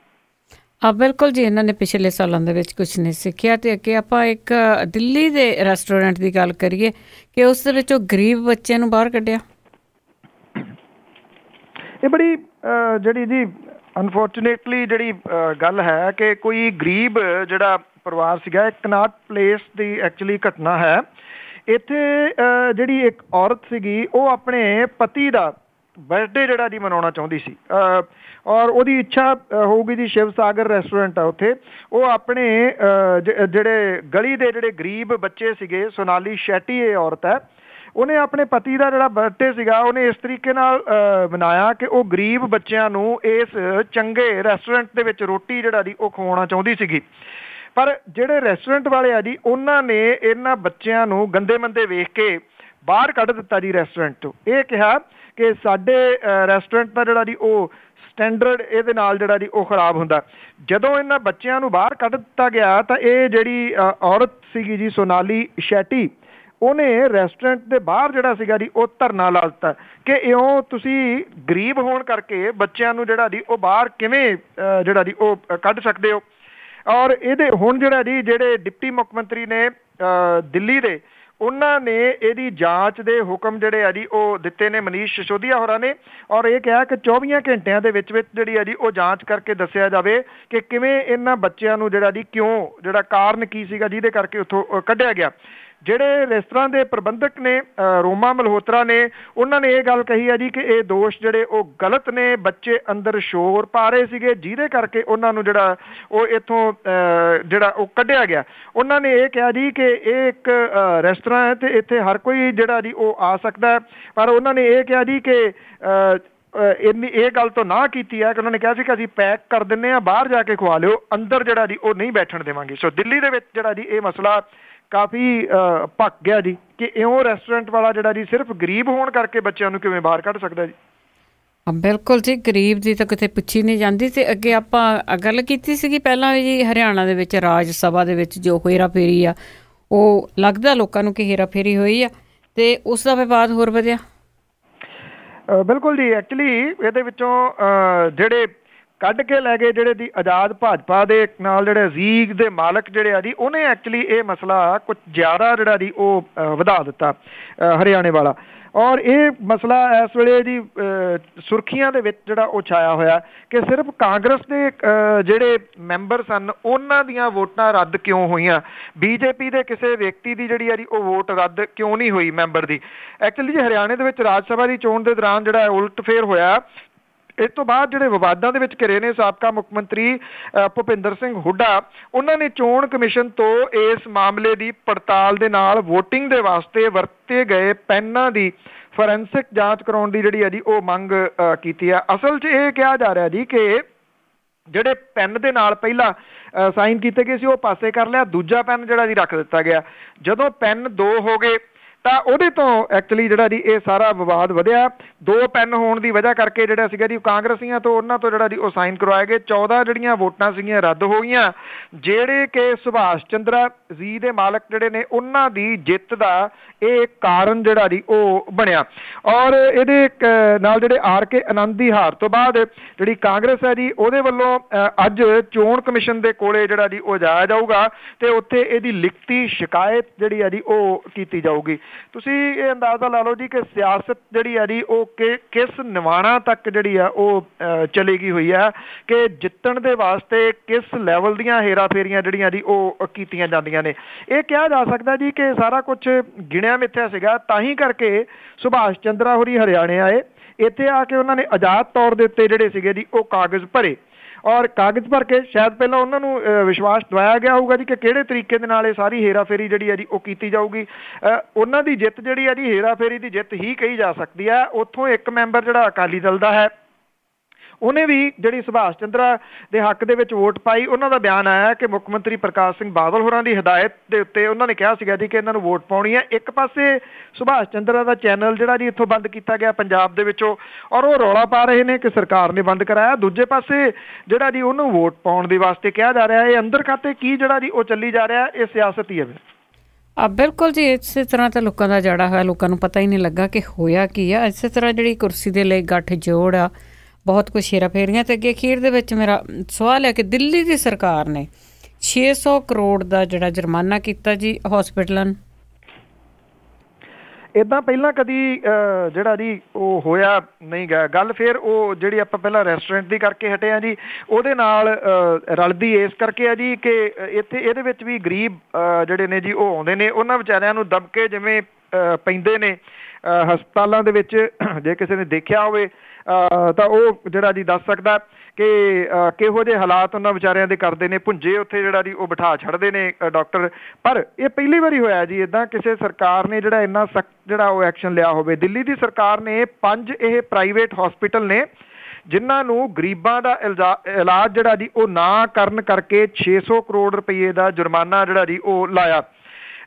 ਬਿਲਕੁਲ ਜੀ, ਇਹਨਾਂ ਨੇ ਪਿਛਲੇ ਸਾਲਾਂ ਦੇ ਵਿੱਚ ਕੁਛ ਨਹੀਂ ਸਿੱਖਿਆ। ਤੇ ਅੱਗੇ ਆਪਾਂ ਇੱਕ ਦਿੱਲੀ ਦੇ ਰੈਸਟੋਰੈਂਟ ਦੀ ਗੱਲ ਕਰੀਏ ਕਿ ਉਸ ਦੇ ਵਿੱਚੋਂ ਗਰੀਬ ਬੱਚੇ ਨੂੰ ਬਾਹਰ ਕੱਢਿਆ। ਇਹ ਬੜੀ ਜਿਹੜੀ ਜੀ ਅਨਫੋਰਚੂਨੇਟਲੀ ਜਿਹੜੀ ਗੱਲ ਹੈ ਕਿ ਕੋਈ ਗਰੀਬ ਜਿਹੜਾ ਪਰਿਵਾਰ ਸੀਗਾ, ਇੱਕ ਕਨਾਟ ਪਲੇਸ ਦੀ ਐਕਚੁਅਲੀ ਘਟਨਾ ਹੈ। ਇੱਥੇ ਜਿਹੜੀ ਇੱਕ ਔਰਤ ਸੀਗੀ ਉਹ ਆਪਣੇ ਪਤੀ ਦਾ ਬਰਥਡੇ ਜਿਹੜਾ ਜੀ ਮਨਾਉਣਾ ਚਾਹੁੰਦੀ ਸੀ, ਔਰ ਉਹਦੀ ਇੱਛਾ ਹੋਊਗੀ ਜੀ ਸ਼ਿਵ ਸਾਗਰ ਰੈਸਟੋਰੈਂਟ ਆ ਉੱਥੇ, ਉਹ ਆਪਣੇ ਜਿਹੜੇ ਗਲੀ ਦੇ ਜਿਹੜੇ ਗਰੀਬ ਬੱਚੇ ਸੀਗੇ, ਸੋਨਾਲੀ ਸ਼ੈਟੀ ਇਹ ਔਰਤ ਹੈ, ਉਹਨੇ ਆਪਣੇ ਪਤੀ ਦਾ ਜਿਹੜਾ ਬਰਥਡੇ ਸੀਗਾ ਉਹਨੇ ਇਸ ਤਰੀਕੇ ਨਾਲ ਮਨਾਇਆ ਕਿ ਉਹ ਗਰੀਬ ਬੱਚਿਆਂ ਨੂੰ ਇਸ ਚੰਗੇ ਰੈਸਟੋਰੈਂਟ ਦੇ ਵਿੱਚ ਰੋਟੀ ਜਿਹੜਾ ਜੀ ਉਹ ਖਵਾਉਣਾ ਚਾਹੁੰਦੀ ਸੀਗੀ। ਪਰ ਜਿਹੜੇ ਰੈਸਟੋਰੈਂਟ ਵਾਲੇ ਆ ਜੀ ਉਹਨਾਂ ਨੇ ਇਹਨਾਂ ਬੱਚਿਆਂ ਨੂੰ ਗੰਦੇ ਮੰਦੇ ਵੇਖ ਕੇ ਬਾਹਰ ਕੱਢ ਦਿੱਤਾ ਜੀ ਰੈਸਟੋਰੈਂਟ ਤੋਂ। ਇਹ ਕਿਹਾ ਕਿ ਸਾਡੇ ਰੈਸਟੋਰੈਂਟ ਦਾ ਜਿਹੜਾ ਜੀ ਉਹ ਸਟੈਂਡਰਡ ਇਹਦੇ ਨਾਲ ਜਿਹੜਾ ਜੀ ਉਹ ਖਰਾਬ ਹੁੰਦਾ। ਜਦੋਂ ਇਹਨਾਂ ਬੱਚਿਆਂ ਨੂੰ ਬਾਹਰ ਕੱਢ ਦਿੱਤਾ ਗਿਆ ਤਾਂ ਇਹ ਜਿਹੜੀ ਔਰਤ ਸੀਗੀ ਜੀ ਸੋਨਾਲੀ ਸ਼ੈਟੀ, ਉਹਨੇ ਰੈਸਟੋਰੈਂਟ ਦੇ ਬਾਹਰ ਜਿਹੜਾ ਸੀਗਾ ਜੀ ਉਹ ਧਰਨਾ ਲਾ ਦਿੱਤਾ ਕਿ ਇਉਂ ਤੁਸੀਂ ਗਰੀਬ ਹੋਣ ਕਰਕੇ ਬੱਚਿਆਂ ਨੂੰ ਜਿਹੜਾ ਜੀ ਉਹ ਬਾਹਰ ਕਿਵੇਂ ਜਿਹੜਾ ਜੀ ਉਹ ਕੱਢ ਸਕਦੇ ਹੋ। ਔਰ ਇਹਦੇ ਹੁਣ ਜਿਹੜਾ ਜੀ ਜਿਹੜੇ ਡਿਪਟੀ ਮੁੱਖ ਮੰਤਰੀ ਨੇ ਦਿੱਲੀ ਦੇ, ਉਹਨਾਂ ਨੇ ਇਹਦੀ ਜਾਂਚ ਦੇ ਹੁਕਮ ਜਿਹੜੇ ਆ ਜੀ ਉਹ ਦਿੱਤੇ ਨੇ ਮਨੀਸ਼ ਸਿਸੋਦੀਆ ਹੋਰਾਂ ਨੇ। ਔਰ ਇਹ ਕਿਹਾ ਕਿ 24 ਘੰਟਿਆਂ ਦੇ ਵਿੱਚ ਜਿਹੜੀ ਆ ਜੀ ਉਹ ਜਾਂਚ ਕਰਕੇ ਦੱਸਿਆ ਜਾਵੇ ਕਿ ਕਿਵੇਂ ਇਹਨਾਂ ਬੱਚਿਆਂ ਨੂੰ ਜਿਹੜਾ ਜੀ ਕਿਉਂ, ਜਿਹੜਾ ਕਾਰਨ ਕੀ ਸੀਗਾ ਜਿਹਦੇ ਕਰਕੇ ਉੱਥੋਂ ਕੱਢਿਆ ਗਿਆ। ਜਿਹੜੇ ਰੈਸਟੋਰਾਂ ਦੇ ਪ੍ਰਬੰਧਕ ਨੇ ਰੋਮਾ ਮਲਹੋਤਰਾ ਨੇ, ਉਹਨਾਂ ਨੇ ਇਹ ਗੱਲ ਕਹੀ ਹੈ ਜੀ ਕਿ ਇਹ ਦੋਸ਼ ਜਿਹੜੇ ਉਹ ਗਲਤ ਨੇ, ਬੱਚੇ ਅੰਦਰ ਸ਼ੋਰ ਪਾ ਰਹੇ ਸੀਗੇ ਜਿਹਦੇ ਕਰਕੇ ਉਹਨਾਂ ਨੂੰ ਜਿਹੜਾ ਉਹ ਇੱਥੋਂ ਜਿਹੜਾ ਉਹ ਕੱਢਿਆ ਗਿਆ। ਉਹਨਾਂ ਨੇ ਇਹ ਕਿਹਾ ਜੀ ਕਿ ਇਹ ਇੱਕ ਰੈਸਟੋਰਾਂ ਹੈ ਤੇ ਇੱਥੇ ਹਰ ਕੋਈ ਜਿਹੜਾ ਜੀ ਉਹ ਆ ਸਕਦਾ ਹੈ, ਪਰ ਉਹਨਾਂ ਨੇ ਇਹ ਕਿਹਾ ਜੀ ਕਿ ਇਹ ਗੱਲ ਤੋਂ ਨਾ ਕੀਤੀ ਹੈ ਕਿ ਉਹਨਾਂ ਨੇ ਕਿਹਾ ਸੀ ਕਿ ਅਸੀਂ ਪੈਕ ਕਰ ਦਿੰਦੇ ਹਾਂ, ਬਾਹਰ ਜਾ ਕੇ ਖਵਾ ਲਿਓ, ਅੰਦਰ ਜਿਹੜਾ ਜੀ ਉਹ ਨਹੀਂ ਬੈਠਣ ਦੇਵਾਂਗੇ। ਸੋ ਦਿੱਲੀ ਦੇ ਵਿੱਚ ਜਿਹੜਾ ਜੀ ਇਹ ਮਸਲਾ ਕਾਫੀ ਭੱਕ ਗਿਆ ਜੀ ਕਿ ਇਉਂ ਰੈਸਟੋਰੈਂਟ ਵਾਲਾ ਜਿਹੜਾ ਜੀ ਸਿਰਫ ਗਰੀਬ ਹੋਣ ਕਰਕੇ ਬੱਚਿਆਂ ਨੂੰ ਕਿਵੇਂ ਬਾਹਰ ਕੱਢ ਸਕਦਾ ਜੀ। ਬਿਲਕੁਲ ਜੀ, ਗਰੀਬ ਦੀ ਤਾਂ ਕਿਤੇ ਪਿੱਛੇ ਨਹੀਂ ਜਾਂਦੀ। ਤੇ ਅੱਗੇ ਆਪਾਂ ਗੱਲ ਕੀਤੀ ਸੀਗੀ ਪਹਿਲਾਂ ਵੀ ਜੀ, ਹਰਿਆਣਾ ਦੇ ਵਿੱਚ ਰਾਜ ਸਭਾ ਦੇ ਵਿੱਚ ਜੋ ਹੇਰਾ ਫੇਰੀ ਆ ਉਹ ਲੱਗਦਾ ਲੋਕਾਂ ਨੂੰ ਕਿ ਹੇਰਾ ਫੇਰੀ ਹੋਈ ਆ ਤੇ ਉਸ ਦਾ ਵਿਵਾਦ ਹੋਰ ਵਧਿਆ। ਬਿਲਕੁਲ ਜੀ, ਐਕਚੁਅਲੀ ਇਹਦੇ ਵਿੱਚੋਂ ਜਿਹੜੇ ਕੱਢ ਕੇ ਲੈ ਗਏ ਜਿਹੜੇ ਦੀ ਆਜ਼ਾਦ ਭਾਜਪਾ ਦੇ ਨਾਲ ਜਿਹੜੇ ਅਜ਼ੀਜ਼ ਦੇ ਮਾਲਕ ਜਿਹੜੇ ਆ ਜੀ, ਉਹਨੇ ਐਕਚੁਅਲੀ ਇਹ ਮਸਲਾ ਕੁਝ ਜ਼ਿਆਦਾ ਜਿਹੜਾ ਜੀ ਉਹ ਵਧਾ ਦਿੱਤਾ ਹਰਿਆਣੇ ਵਾਲਾ। ਔਰ ਇਹ ਮਸਲਾ ਇਸ ਵੇਲੇ ਜੀ ਸੁਰਖੀਆਂ ਦੇ ਵਿੱਚ ਜਿਹੜਾ ਉਹ ਛਾਇਆ ਹੋਇਆ ਕਿ ਸਿਰਫ ਕਾਂਗਰਸ ਦੇ ਜਿਹੜੇ ਮੈਂਬਰ ਸਨ ਉਹਨਾਂ ਦੀਆਂ ਵੋਟਾਂ ਰੱਦ ਕਿਉਂ ਹੋਈਆਂ, ਬੀਜੇਪੀ ਦੇ ਕਿਸੇ ਵਿਅਕਤੀ ਦੀ ਜਿਹੜੀ ਆ ਜੀ ਉਹ ਵੋਟ ਰੱਦ ਕਿਉਂ ਨਹੀਂ ਹੋਈ ਮੈਂਬਰ ਦੀ। ਐਕਚੁਅਲੀ ਜੀ ਹਰਿਆਣੇ ਦੇ ਵਿੱਚ ਰਾਜ ਸਭਾ ਦੀ ਚੋਣ ਦੇ ਦੌਰਾਨ ਜਿਹੜਾ ਉਲਟ ਫੇਰ ਹੋਇਆ। ਇਸ ਤੋਂ ਬਾਅਦ ਜਿਹੜੇ ਵਿਵਾਦਾਂ ਦੇ ਵਿੱਚ ਘਿਰੇ ਨੇ ਸਾਬਕਾ ਮੁੱਖ ਮੰਤਰੀ ਭੁਪਿੰਦਰ ਸਿੰਘ ਹੁੱਡਾ, ਉਹਨਾਂ ਨੇ ਚੋਣ ਕਮਿਸ਼ਨ ਤੋਂ ਇਸ ਮਾਮਲੇ ਦੀ ਪੜਤਾਲ ਦੇ ਨਾਲ ਵੋਟਿੰਗ ਦੇ ਵਾਸਤੇ ਵਰਤੇ ਗਏ ਪੈਨਾਂ ਦੀ ਫੋਰੈਂਸਿਕ ਜਾਂਚ ਕਰਾਉਣ ਦੀ ਜਿਹੜੀ ਹੈ ਜੀ ਉਹ ਮੰਗ ਕੀਤੀ ਹੈ। ਅਸਲ 'ਚ ਇਹ ਕਿਹਾ ਜਾ ਰਿਹਾ ਜੀ ਕਿ ਜਿਹੜੇ ਪੈਨ ਦੇ ਨਾਲ ਪਹਿਲਾਂ ਸਾਈਨ ਕੀਤੇ ਗਏ ਸੀ ਉਹ ਪਾਸੇ ਕਰ ਲਿਆ, ਦੂਜਾ ਪੈਨ ਜਿਹੜਾ ਜੀ ਰੱਖ ਦਿੱਤਾ ਗਿਆ। ਜਦੋਂ ਪੈਨ 2 ਹੋ ਗਏ ਤਾਂ ਉਹਦੇ ਤੋਂ ਐਕਚੁਅਲੀ ਜਿਹੜਾ ਜੀ ਇਹ ਸਾਰਾ ਵਿਵਾਦ ਵਧਿਆ। 2 ਪੈਨ ਹੋਣ ਦੀ ਵਜ੍ਹਾ ਕਰਕੇ ਜਿਹੜਾ ਸੀਗਾ ਜੀ ਕਾਂਗਰਸੀਆਂ ਤੋਂ ਉਹਨਾਂ ਤੋਂ ਜਿਹੜਾ ਜੀ ਉਹ ਸਾਈਨ ਕਰਵਾਏ ਗਏ। 14 ਜਿਹੜੀਆਂ ਵੋਟਾਂ ਸੀਗੀਆਂ ਰੱਦ ਹੋ ਗਈਆਂ, ਜਿਹੜੇ ਕਿ ਸੁਭਾਸ਼ ਚੰਦਰਾ ਜੀ ਦੇ ਮਾਲਕ ਜਿਹੜੇ ਨੇ ਉਹਨਾਂ ਦੀ ਜਿੱਤ ਦਾ ਇਹ ਕਾਰਨ ਜਿਹੜਾ ਜੀ ਉਹ ਬਣਿਆ। ਔਰ ਇਹਦੇ ਨਾਲ ਜਿਹੜੇ RK ਆਨੰਦ ਦੀ ਹਾਰ ਤੋਂ ਬਾਅਦ ਜਿਹੜੀ ਕਾਂਗਰਸ ਹੈ ਜੀ ਉਹਦੇ ਵੱਲੋਂ ਅੱਜ ਚੋਣ ਕਮਿਸ਼ਨ ਦੇ ਕੋਲੇ ਜਿਹੜਾ ਜੀ ਉਹ ਜਾਇਆ ਜਾਊਗਾ ਤੇ ਉੱਥੇ ਇਹਦੀ ਲਿਖਤੀ ਸ਼ਿਕਾਇਤ ਜਿਹੜੀ ਹੈ ਜੀ ਉਹ ਕੀਤੀ ਜਾਊਗੀ। ਤੁਸੀਂ ਇਹ ਅੰਦਾਜ਼ਾ ਲਾ ਲਓ ਜੀ ਕਿ ਸਿਆਸਤ ਜਿਹੜੀ ਆ ਜੀ ਉਹ ਕਿਸ ਨਿਵਾਣਾ ਤੱਕ ਜਿਹੜੀ ਆ ਉਹ ਚਲੀ ਗਈ ਹੋਈ ਹੈ ਕਿ ਜਿੱਤਣ ਦੇ ਵਾਸਤੇ ਕਿਸ ਲੈਵਲ ਦੀਆਂ ਹੇਰਾ ਫੇਰੀਆਂ ਜਿਹੜੀਆਂ ਜੀ ਉਹ ਕੀਤੀਆਂ ਜਾਂਦੀਆਂ ਨੇ। ਇਹ ਕਿਹਾ ਜਾ ਸਕਦਾ ਜੀ ਕਿ ਸਾਰਾ ਕੁਝ ਗਿਣਿਆ ਮਿਥਿਆ ਸੀਗਾ, ਤਾਂ ਹੀ ਕਰਕੇ ਸੁਭਾਸ਼ ਚੰਦਰਾ ਹੋਰੀ ਹਰਿਆਣੇ ਆਏ। ਇੱਥੇ ਆ ਕੇ ਉਹਨਾਂ ਨੇ ਆਜ਼ਾਦ ਤੌਰ ਦੇ ਉੱਤੇ ਜਿਹੜੇ ਸੀਗੇ ਜੀ ਉਹ ਕਾਗਜ਼ ਭਰੇ ਔਰ ਕਾਗਜ਼ ਭਰ ਕੇ ਸ਼ਾਇਦ ਪਹਿਲਾਂ ਉਹਨਾਂ ਨੂੰ ਵਿਸ਼ਵਾਸ ਦਵਾਇਆ ਗਿਆ ਹੋਊਗਾ ਜੀ ਕਿ ਕਿਹੜੇ ਤਰੀਕੇ ਦੇ ਨਾਲ ਇਹ ਸਾਰੀ ਹੇਰਾ ਫੇਰੀ ਜਿਹੜੀ ਹੈ ਜੀ ਉਹ ਕੀਤੀ ਜਾਊਗੀ। ਉਹਨਾਂ ਦੀ ਜਿੱਤ ਜਿਹੜੀ ਹੈ ਜੀ ਹੇਰਾ ਫੇਰੀ ਦੀ ਜਿੱਤ ਹੀ ਕਹੀ ਜਾ ਸਕਦੀ ਹੈ। ਉੱਥੋਂ ਇੱਕ ਮੈਂਬਰ ਜਿਹੜਾ ਅਕਾਲੀ ਦਲ ਦਾ ਹੈ ਉਹਨੇ ਵੀ ਜਿਹੜੀ ਸੁਭਾਸ਼ ਚੰਦਰਾ ਦੇ ਹੱਕ ਦੇ ਵਿੱਚ ਵੋਟ ਪਾਈ। ਉਹਨਾਂ ਦਾ ਬਿਆਨ ਆਇਆ ਕਿ ਮੁੱਖ ਮੰਤਰੀ ਪ੍ਰਕਾਸ਼ ਸਿੰਘ ਬਾਦਲ ਹੋਰਾਂ ਦੀ ਹਦਾਇਤ ਦੇ ਉੱਤੇ ਉਹਨਾਂ ਨੇ ਕਿਹਾ ਸੀਗਾ ਜੀ ਕਿ ਇਹਨਾਂ ਨੂੰ ਵੋਟ ਪਾਉਣੀ ਹੈ। ਇੱਕ ਪਾਸੇ ਸੁਭਾਸ਼ ਚੰਦਰਾ ਦਾ ਚੈਨਲ ਜਿਹੜਾ ਜੀ ਇੱਥੋਂ ਬੰਦ ਕੀਤਾ ਗਿਆ ਪੰਜਾਬ ਦੇ ਵਿੱਚੋਂ ਔਰ ਉਹ ਰੌਲਾ ਪਾ ਰਹੇ ਨੇ ਕਿ ਸਰਕਾਰ ਨੇ ਬੰਦ ਕਰਾਇਆ, ਦੂਜੇ ਪਾਸੇ ਜਿਹੜਾ ਜੀ ਉਹਨੂੰ ਵੋਟ ਪਾਉਣ ਦੇ ਵਾਸਤੇ ਕਿਹਾ ਜਾ ਰਿਹਾ। ਇਹ ਅੰਦਰ ਖਾਤੇ ਕੀ ਜਿਹੜਾ ਜੀ ਉਹ ਚੱਲੀ ਜਾ ਰਿਹਾ, ਇਹ ਸਿਆਸਤ ਹੀ ਹੈ। ਬਿਲਕੁਲ ਜੀ, ਇਸੇ ਤਰ੍ਹਾਂ ਤਾਂ ਲੋਕਾਂ ਦਾ ਜੜਾ ਹੋਇਆ, ਲੋਕਾਂ ਨੂੰ ਪਤਾ ਹੀ ਨਹੀਂ ਲੱਗਾ ਕਿ ਹੋਇਆ ਕੀ ਆ। ਇਸੇ ਤਰ੍ਹਾਂ ਜਿਹੜੀ ਕੁਰਸੀ ਦੇ ਲਈ ਗੱਠ ਜੋੜ ਆ, ਬਹੁਤ ਕੁਛ ਹੇਰਾ ਫੇਰੀਆਂ। ਤੇ ਅੱਗੇ ਅਖੀਰ ਦੇ ਵਿੱਚ ਮੇਰਾ ਸਵਾਲ ਹੈ ਕਿ ਦਿੱਲੀ ਦੀ ਸਰਕਾਰ ਨੇ 600 ਕਰੋੜ ਦਾ ਜਿਹੜਾ ਜੁਰਮਾਨਾ ਕੀਤਾ ਜੀ ਹਸਪੀਟਲਾਂ ਨੂੰ। ਇੱਦਾਂ ਪਹਿਲਾਂ ਕਦੀ ਜਿਹੜਾ ਜੀ ਉਹ ਹੋਇਆ ਨਹੀਂ ਗਾ ਗੱਲ। ਫਿਰ ਉਹ ਜਿਹੜੀ ਆਪਾਂ ਪਹਿਲਾਂ ਰੈਸਟੋਰੈਂਟ ਦੀ ਕਰਕੇ ਹਟੇ ਆ ਜੀ, ਉਹਦੇ ਨਾਲ ਰਲਦੀ ਇਸ ਕਰਕੇ ਆ ਜੀ ਕਿ ਇੱਥੇ ਇਹਦੇ ਵਿੱਚ ਵੀ ਗਰੀਬ ਜਿਹੜੇ ਨੇ ਜੀ ਉਹ ਆਉਂਦੇ ਨੇ, ਉਹਨਾਂ ਵਿਚਾਰਿਆਂ ਨੂੰ ਦਬਕੇ ਜਿਵੇਂ ਪੈਂਦੇ ਨੇ ਹਸਪਤਾਲਾਂ ਦੇ ਵਿੱਚ। ਜੇ ਕਿਸੇ ਨੇ ਦੇਖਿਆ ਹੋਵੇ ਤਾਂ ਉਹ ਜਿਹੜਾ ਜੀ ਦੱਸ ਸਕਦਾ ਕਿ ਕਿਹੋ ਜਿਹੇ ਹਾਲਾਤ ਉਹਨਾਂ ਵਿਚਾਰਿਆਂ ਦੇ ਕਰਦੇ ਨੇ। ਭੁੰਜੇ ਉੱਥੇ ਜਿਹੜਾ ਜੀ ਉਹ ਬਿਠਾ ਛੱਡਦੇ ਨੇ ਡਾਕਟਰ। ਪਰ ਇਹ ਪਹਿਲੀ ਵਾਰੀ ਹੋਇਆ ਜੀ ਇੱਦਾਂ ਕਿਸੇ ਸਰਕਾਰ ਨੇ ਜਿਹੜਾ ਇੰਨਾ ਸਖਤ ਜਿਹੜਾ ਉਹ ਐਕਸ਼ਨ ਲਿਆ ਹੋਵੇ। ਦਿੱਲੀ ਦੀ ਸਰਕਾਰ ਨੇ 5 ਇਹ ਪ੍ਰਾਈਵੇਟ ਹਸਪੀਟਲ ਨੇ ਜਿਨ੍ਹਾਂ ਨੂੰ ਗਰੀਬਾਂ ਦਾ ਇਲਾਜ ਜਿਹੜਾ ਜੀ ਉਹ ਨਾ ਕਰਨ ਕਰਕੇ 600 ਕਰੋੜ ਰੁਪਏ ਦਾ ਜੁਰਮਾਨਾ ਜਿਹੜਾ ਜੀ ਉਹ ਲਾਇਆ।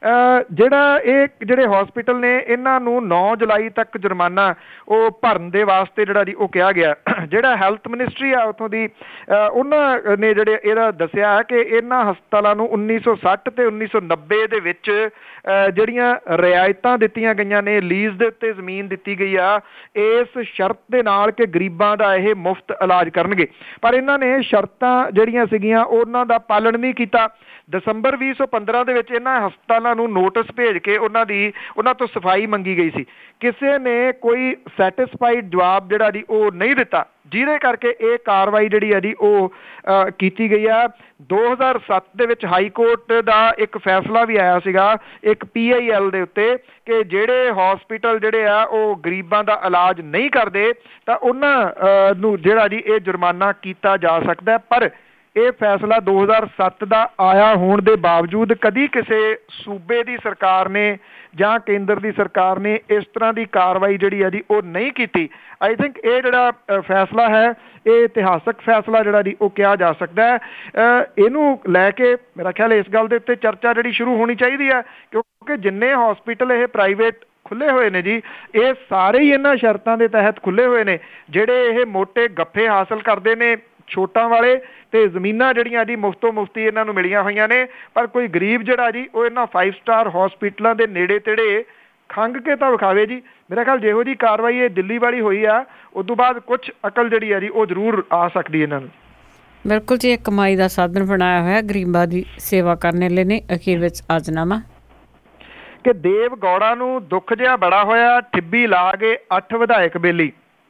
ਜਿਹੜਾ ਇਹ ਜਿਹੜੇ ਹਸਪੀਟਲ ਨੇ ਇਹਨਾਂ ਨੂੰ 9 ਜੁਲਾਈ ਤੱਕ ਜੁਰਮਾਨਾ ਉਹ ਭਰਨ ਦੇ ਵਾਸਤੇ ਜਿਹੜਾ ਜੀ ਉਹ ਕਿਹਾ ਗਿਆ। ਜਿਹੜਾ ਹੈਲਥ ਮਿਨਿਸਟਰੀ ਆ ਉੱਥੋਂ ਦੀ ਉਹਨਾਂ ਨੇ ਜਿਹੜੇ ਇਹਦਾ ਦੱਸਿਆ ਹੈ ਕਿ ਇਹਨਾਂ ਹਸਪਤਾਲਾਂ ਨੂੰ 1960 ਤੇ 1990 ਦੇ ਵਿੱਚ ਜਿਹੜੀਆਂ ਰਿਆਇਤਾਂ ਦਿੱਤੀਆਂ ਗਈਆਂ ਨੇ, ਲੀਜ਼ ਦੇ ਉੱਤੇ ਜ਼ਮੀਨ ਦਿੱਤੀ ਗਈ ਆ ਇਸ ਸ਼ਰਤ ਦੇ ਨਾਲ ਕਿ ਗਰੀਬਾਂ ਦਾ ਇਹ ਮੁਫਤ ਇਲਾਜ ਕਰਨਗੇ। ਪਰ ਇਹਨਾਂ ਨੇ ਸ਼ਰਤਾਂ ਜਿਹੜੀਆਂ ਸੀਗੀਆਂ ਉਹਨਾਂ ਦਾ ਪਾਲਣ ਨਹੀਂ ਕੀਤਾ। ਦਸੰਬਰ 2015 ਦੇ ਵਿੱਚ ਇਹਨਾਂ ਹਸਪਤਾਲਾਂ ਨੂੰ ਨੋਟਿਸ ਭੇਜ ਕੇ ਉਹਨਾਂ ਤੋਂ ਸਫਾਈ ਮੰਗੀ ਗਈ ਸੀ। ਕਿਸੇ ਨੇ ਕੋਈ ਸੈਟਿਸਫਾਈਡ ਜਵਾਬ ਜਿਹੜਾ ਜੀ ਉਹ ਨਹੀਂ ਦਿੱਤਾ, ਜਿਹਦੇ ਕਰਕੇ ਇਹ ਕਾਰਵਾਈ ਜਿਹੜੀ ਹੈ ਜੀ ਉਹ ਕੀਤੀ ਗਈ ਆ। 2007 ਦੇ ਵਿੱਚ ਹਾਈ ਕੋਰਟ ਦਾ ਇੱਕ ਫੈਸਲਾ ਵੀ ਆਇਆ ਸੀਗਾ ਇੱਕ PIL ਦੇ ਉੱਤੇ ਕਿ ਜਿਹੜੇ ਹਸਪੀਟਲ ਜਿਹੜੇ ਆ ਉਹ ਗਰੀਬਾਂ ਦਾ ਇਲਾਜ ਨਹੀਂ ਕਰਦੇ ਤਾਂ ਉਹਨਾਂ ਨੂੰ ਜਿਹੜਾ ਜੀ ਇਹ ਜੁਰਮਾਨਾ ਕੀਤਾ ਜਾ ਸਕਦਾ। ਪਰ ਇਹ ਫੈਸਲਾ 2007 ਦਾ ਆਇਆ ਹੋਣ ਦੇ ਬਾਵਜੂਦ ਕਦੀ ਕਿਸੇ ਸੂਬੇ ਦੀ ਸਰਕਾਰ ਨੇ ਜਾਂ ਕੇਂਦਰ ਦੀ ਸਰਕਾਰ ਨੇ ਇਸ ਤਰ੍ਹਾਂ ਦੀ ਕਾਰਵਾਈ ਜਿਹੜੀ ਹੈ ਜੀ ਉਹ ਨਹੀਂ ਕੀਤੀ। ਆਈ ਥਿੰਕ ਇਹ ਜਿਹੜਾ ਫੈਸਲਾ ਹੈ ਇਹ ਇਤਿਹਾਸਕ ਫੈਸਲਾ ਜਿਹੜਾ ਜੀ ਉਹ ਕਿਹਾ ਜਾ ਸਕਦਾ ਹੈ। ਇਹਨੂੰ ਲੈ ਕੇ ਮੇਰਾ ਖਿਆਲ ਇਸ ਗੱਲ ਦੇ ਉੱਤੇ ਚਰਚਾ ਜਿਹੜੀ ਸ਼ੁਰੂ ਹੋਣੀ ਚਾਹੀਦੀ ਹੈ, ਕਿਉਂਕਿ ਜਿੰਨੇ ਹਸਪੀਟਲ ਇਹ ਪ੍ਰਾਈਵੇਟ ਖੁੱਲ੍ਹੇ ਹੋਏ ਨੇ ਜੀ ਇਹ ਸਾਰੇ ਹੀ ਇਹਨਾਂ ਸ਼ਰਤਾਂ ਦੇ ਤਹਿਤ ਖੁੱਲ੍ਹੇ ਹੋਏ ਨੇ। ਜਿਹੜੇ ਇਹ ਮੋਟੇ ਗੱਫੇ ਹਾਸਲ ਕਰਦੇ ਨੇ ਛੋਟਾਂ ਵਾਲੇ ਤੇ ਜ਼ਮੀਨਾਂ ਜਿਹੜੀਆਂ ਜੀ ਮੁਫਤੋਂ ਮੁਫਤੀ ਇਹਨਾਂ ਨੂੰ ਮਿਲੀਆਂ ਹੋਈਆਂ ਨੇ, ਪਰ ਕੋਈ ਗਰੀਬ ਜਿਹੜਾ ਜੀ ਉਹ ਇਹਨਾਂ 5 ਸਟਾਰ ਹਸਪੀਟਲਾਂ ਦੇ ਨੇੜੇ ਤੇੜੇ ਖੰਘ ਕੇ ਤਾਂ ਵਿਖਾਵੇ ਜੀ। ਮੇਰਾ ਖਿਆਲ ਜਿਹੋ ਜੀ ਕਾਰਵਾਈ ਇਹ ਦਿੱਲੀ ਵਾਲੀ ਹੋਈ ਆ ਉਸ ਤੋਂ ਬਾਅਦ ਕੁਛ ਅਕਲ ਜਿਹੜੀ ਆ ਜੀ ਉਹ ਜ਼ਰੂਰ ਆ ਸਕਦੀ ਇਹਨਾਂ ਨੂੰ। ਬਿਲਕੁਲ ਜੀ, ਇਹ ਕਮਾਈ ਦਾ ਸਾਧਨ ਬਣਾਇਆ ਹੋਇਆ ਗਰੀਬਾਂ ਦੀ ਸੇਵਾ ਕਰਨ ਲਈ ਨੇ। ਅਖੀਰ ਵਿੱਚ ਆਜਨਾਮਾ ਕਿ ਦੇਵ ਗੌੜਾ ਨੂੰ ਦੁੱਖ ਜਿਹਾ ਬੜਾ ਹੋਇਆ, ਠਿੱਬੀ ਲਾ ਕੇ 8 ਵਿਧਾਇਕ ਬੇਲੀ।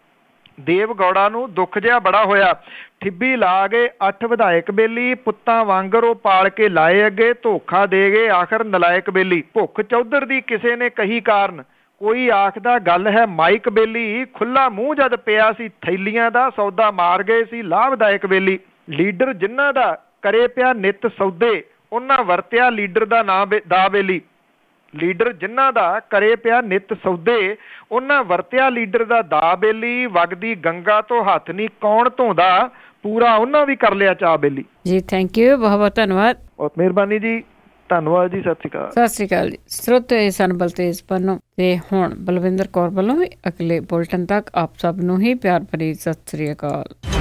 ਦੇਵ ਗੌੜਾ ਨੂੰ ਦੁੱਖ ਜਿਹਾ ਬੜਾ ਹੋਇਆ, ਠਿੱਬੀ ਲਾ ਗਏ 8 ਵਿਧਾਇਕ ਬੇਲੀ। ਪੁੱਤਾਂ ਵਾਂਗਰ ਉਹ ਪਾਲ ਕੇ ਲਾਏ ਅੱਗੇ, ਧੋਖਾ ਦੇ ਗਏ ਆਖਰ ਨਲਾਇਕ ਬੇਲੀ। ਭੁੱਖ ਚੌਧਰ ਦੀ ਕਿਸੇ ਨੇ ਕਹੀ ਕਾਰਨ, ਕੋਈ ਆਖਦਾ ਗੱਲ ਹੈ ਮਾਈਕ ਬੇਲੀ। ਖੁੱਲਾ ਮੂੰਹ ਜਦ ਪਿਆ ਸੀ ਥੈਲੀਆਂ ਦਾ, ਸੌਦਾ ਮਾਰ ਗਏ ਸੀ ਲਾਹ ਵਿਧਾਇਕ ਬੇਲੀ। ਲੀਡਰ ਜਿਨ੍ਹਾਂ ਦਾ ਕਰੇ ਪਿਆ ਨਿੱਤ ਸੌਦੇ, ਉਹਨਾਂ ਵਰਤਿਆ ਲੀਡਰ ਦਾ ਨਾਂ ਦਾ ਬੇਲੀ। ਲੀਡਰ ਜਿਨ੍ਹਾਂ ਦਾ ਕਰੇ ਪਿਆ ਨਿੱਤ ਸੌਦੇ, ਉਹਨਾਂ ਵਰਤਿਆ ਲੀਡਰ ਦਾ ਦਾ ਬੇਲੀ। ਵਗਦੀ ਗੰਗਾ ਤੋਂ ਹੱਥ ਨਹੀਂ ਕੌਣ ਧੋਂਦਾ, ਪੂਰਾ ਉਹਨਾਂ ਵੀ ਕਰ ਲਿਆ ਚਾਹ ਬੇਲੀ। ਜੀ ਥੈਂਕ ਯੂ, ਬਹੁਤ ਬਹੁਤ ਧੰਨਵਾਦ। ਬਹੁਤ ਮਿਹਰਬਾਨੀ ਜੀ, ਧੰਨਵਾਦ ਜੀ, ਸਤਿ ਸ਼੍ਰੀ ਅਕਾਲ। ਸਤਿ ਸ਼੍ਰੀ ਅਕਾਲ ਜੀ। ਸਰੋਤੇ ਸਨ ਬਲਤੇਜ ਪੰਨੂ ਤੇ ਹੁਣ ਬਲਵਿੰਦਰ ਕੌਰ ਵੱਲੋਂ ਅਗਲੇ ਬੁਲਟਨ ਤੱਕ ਆਪ ਸਭ ਨੂੰ ਹੀ ਪਿਆਰ ਭਰੀ ਸਤਿ ਸ਼੍ਰੀ ਅਕਾਲ।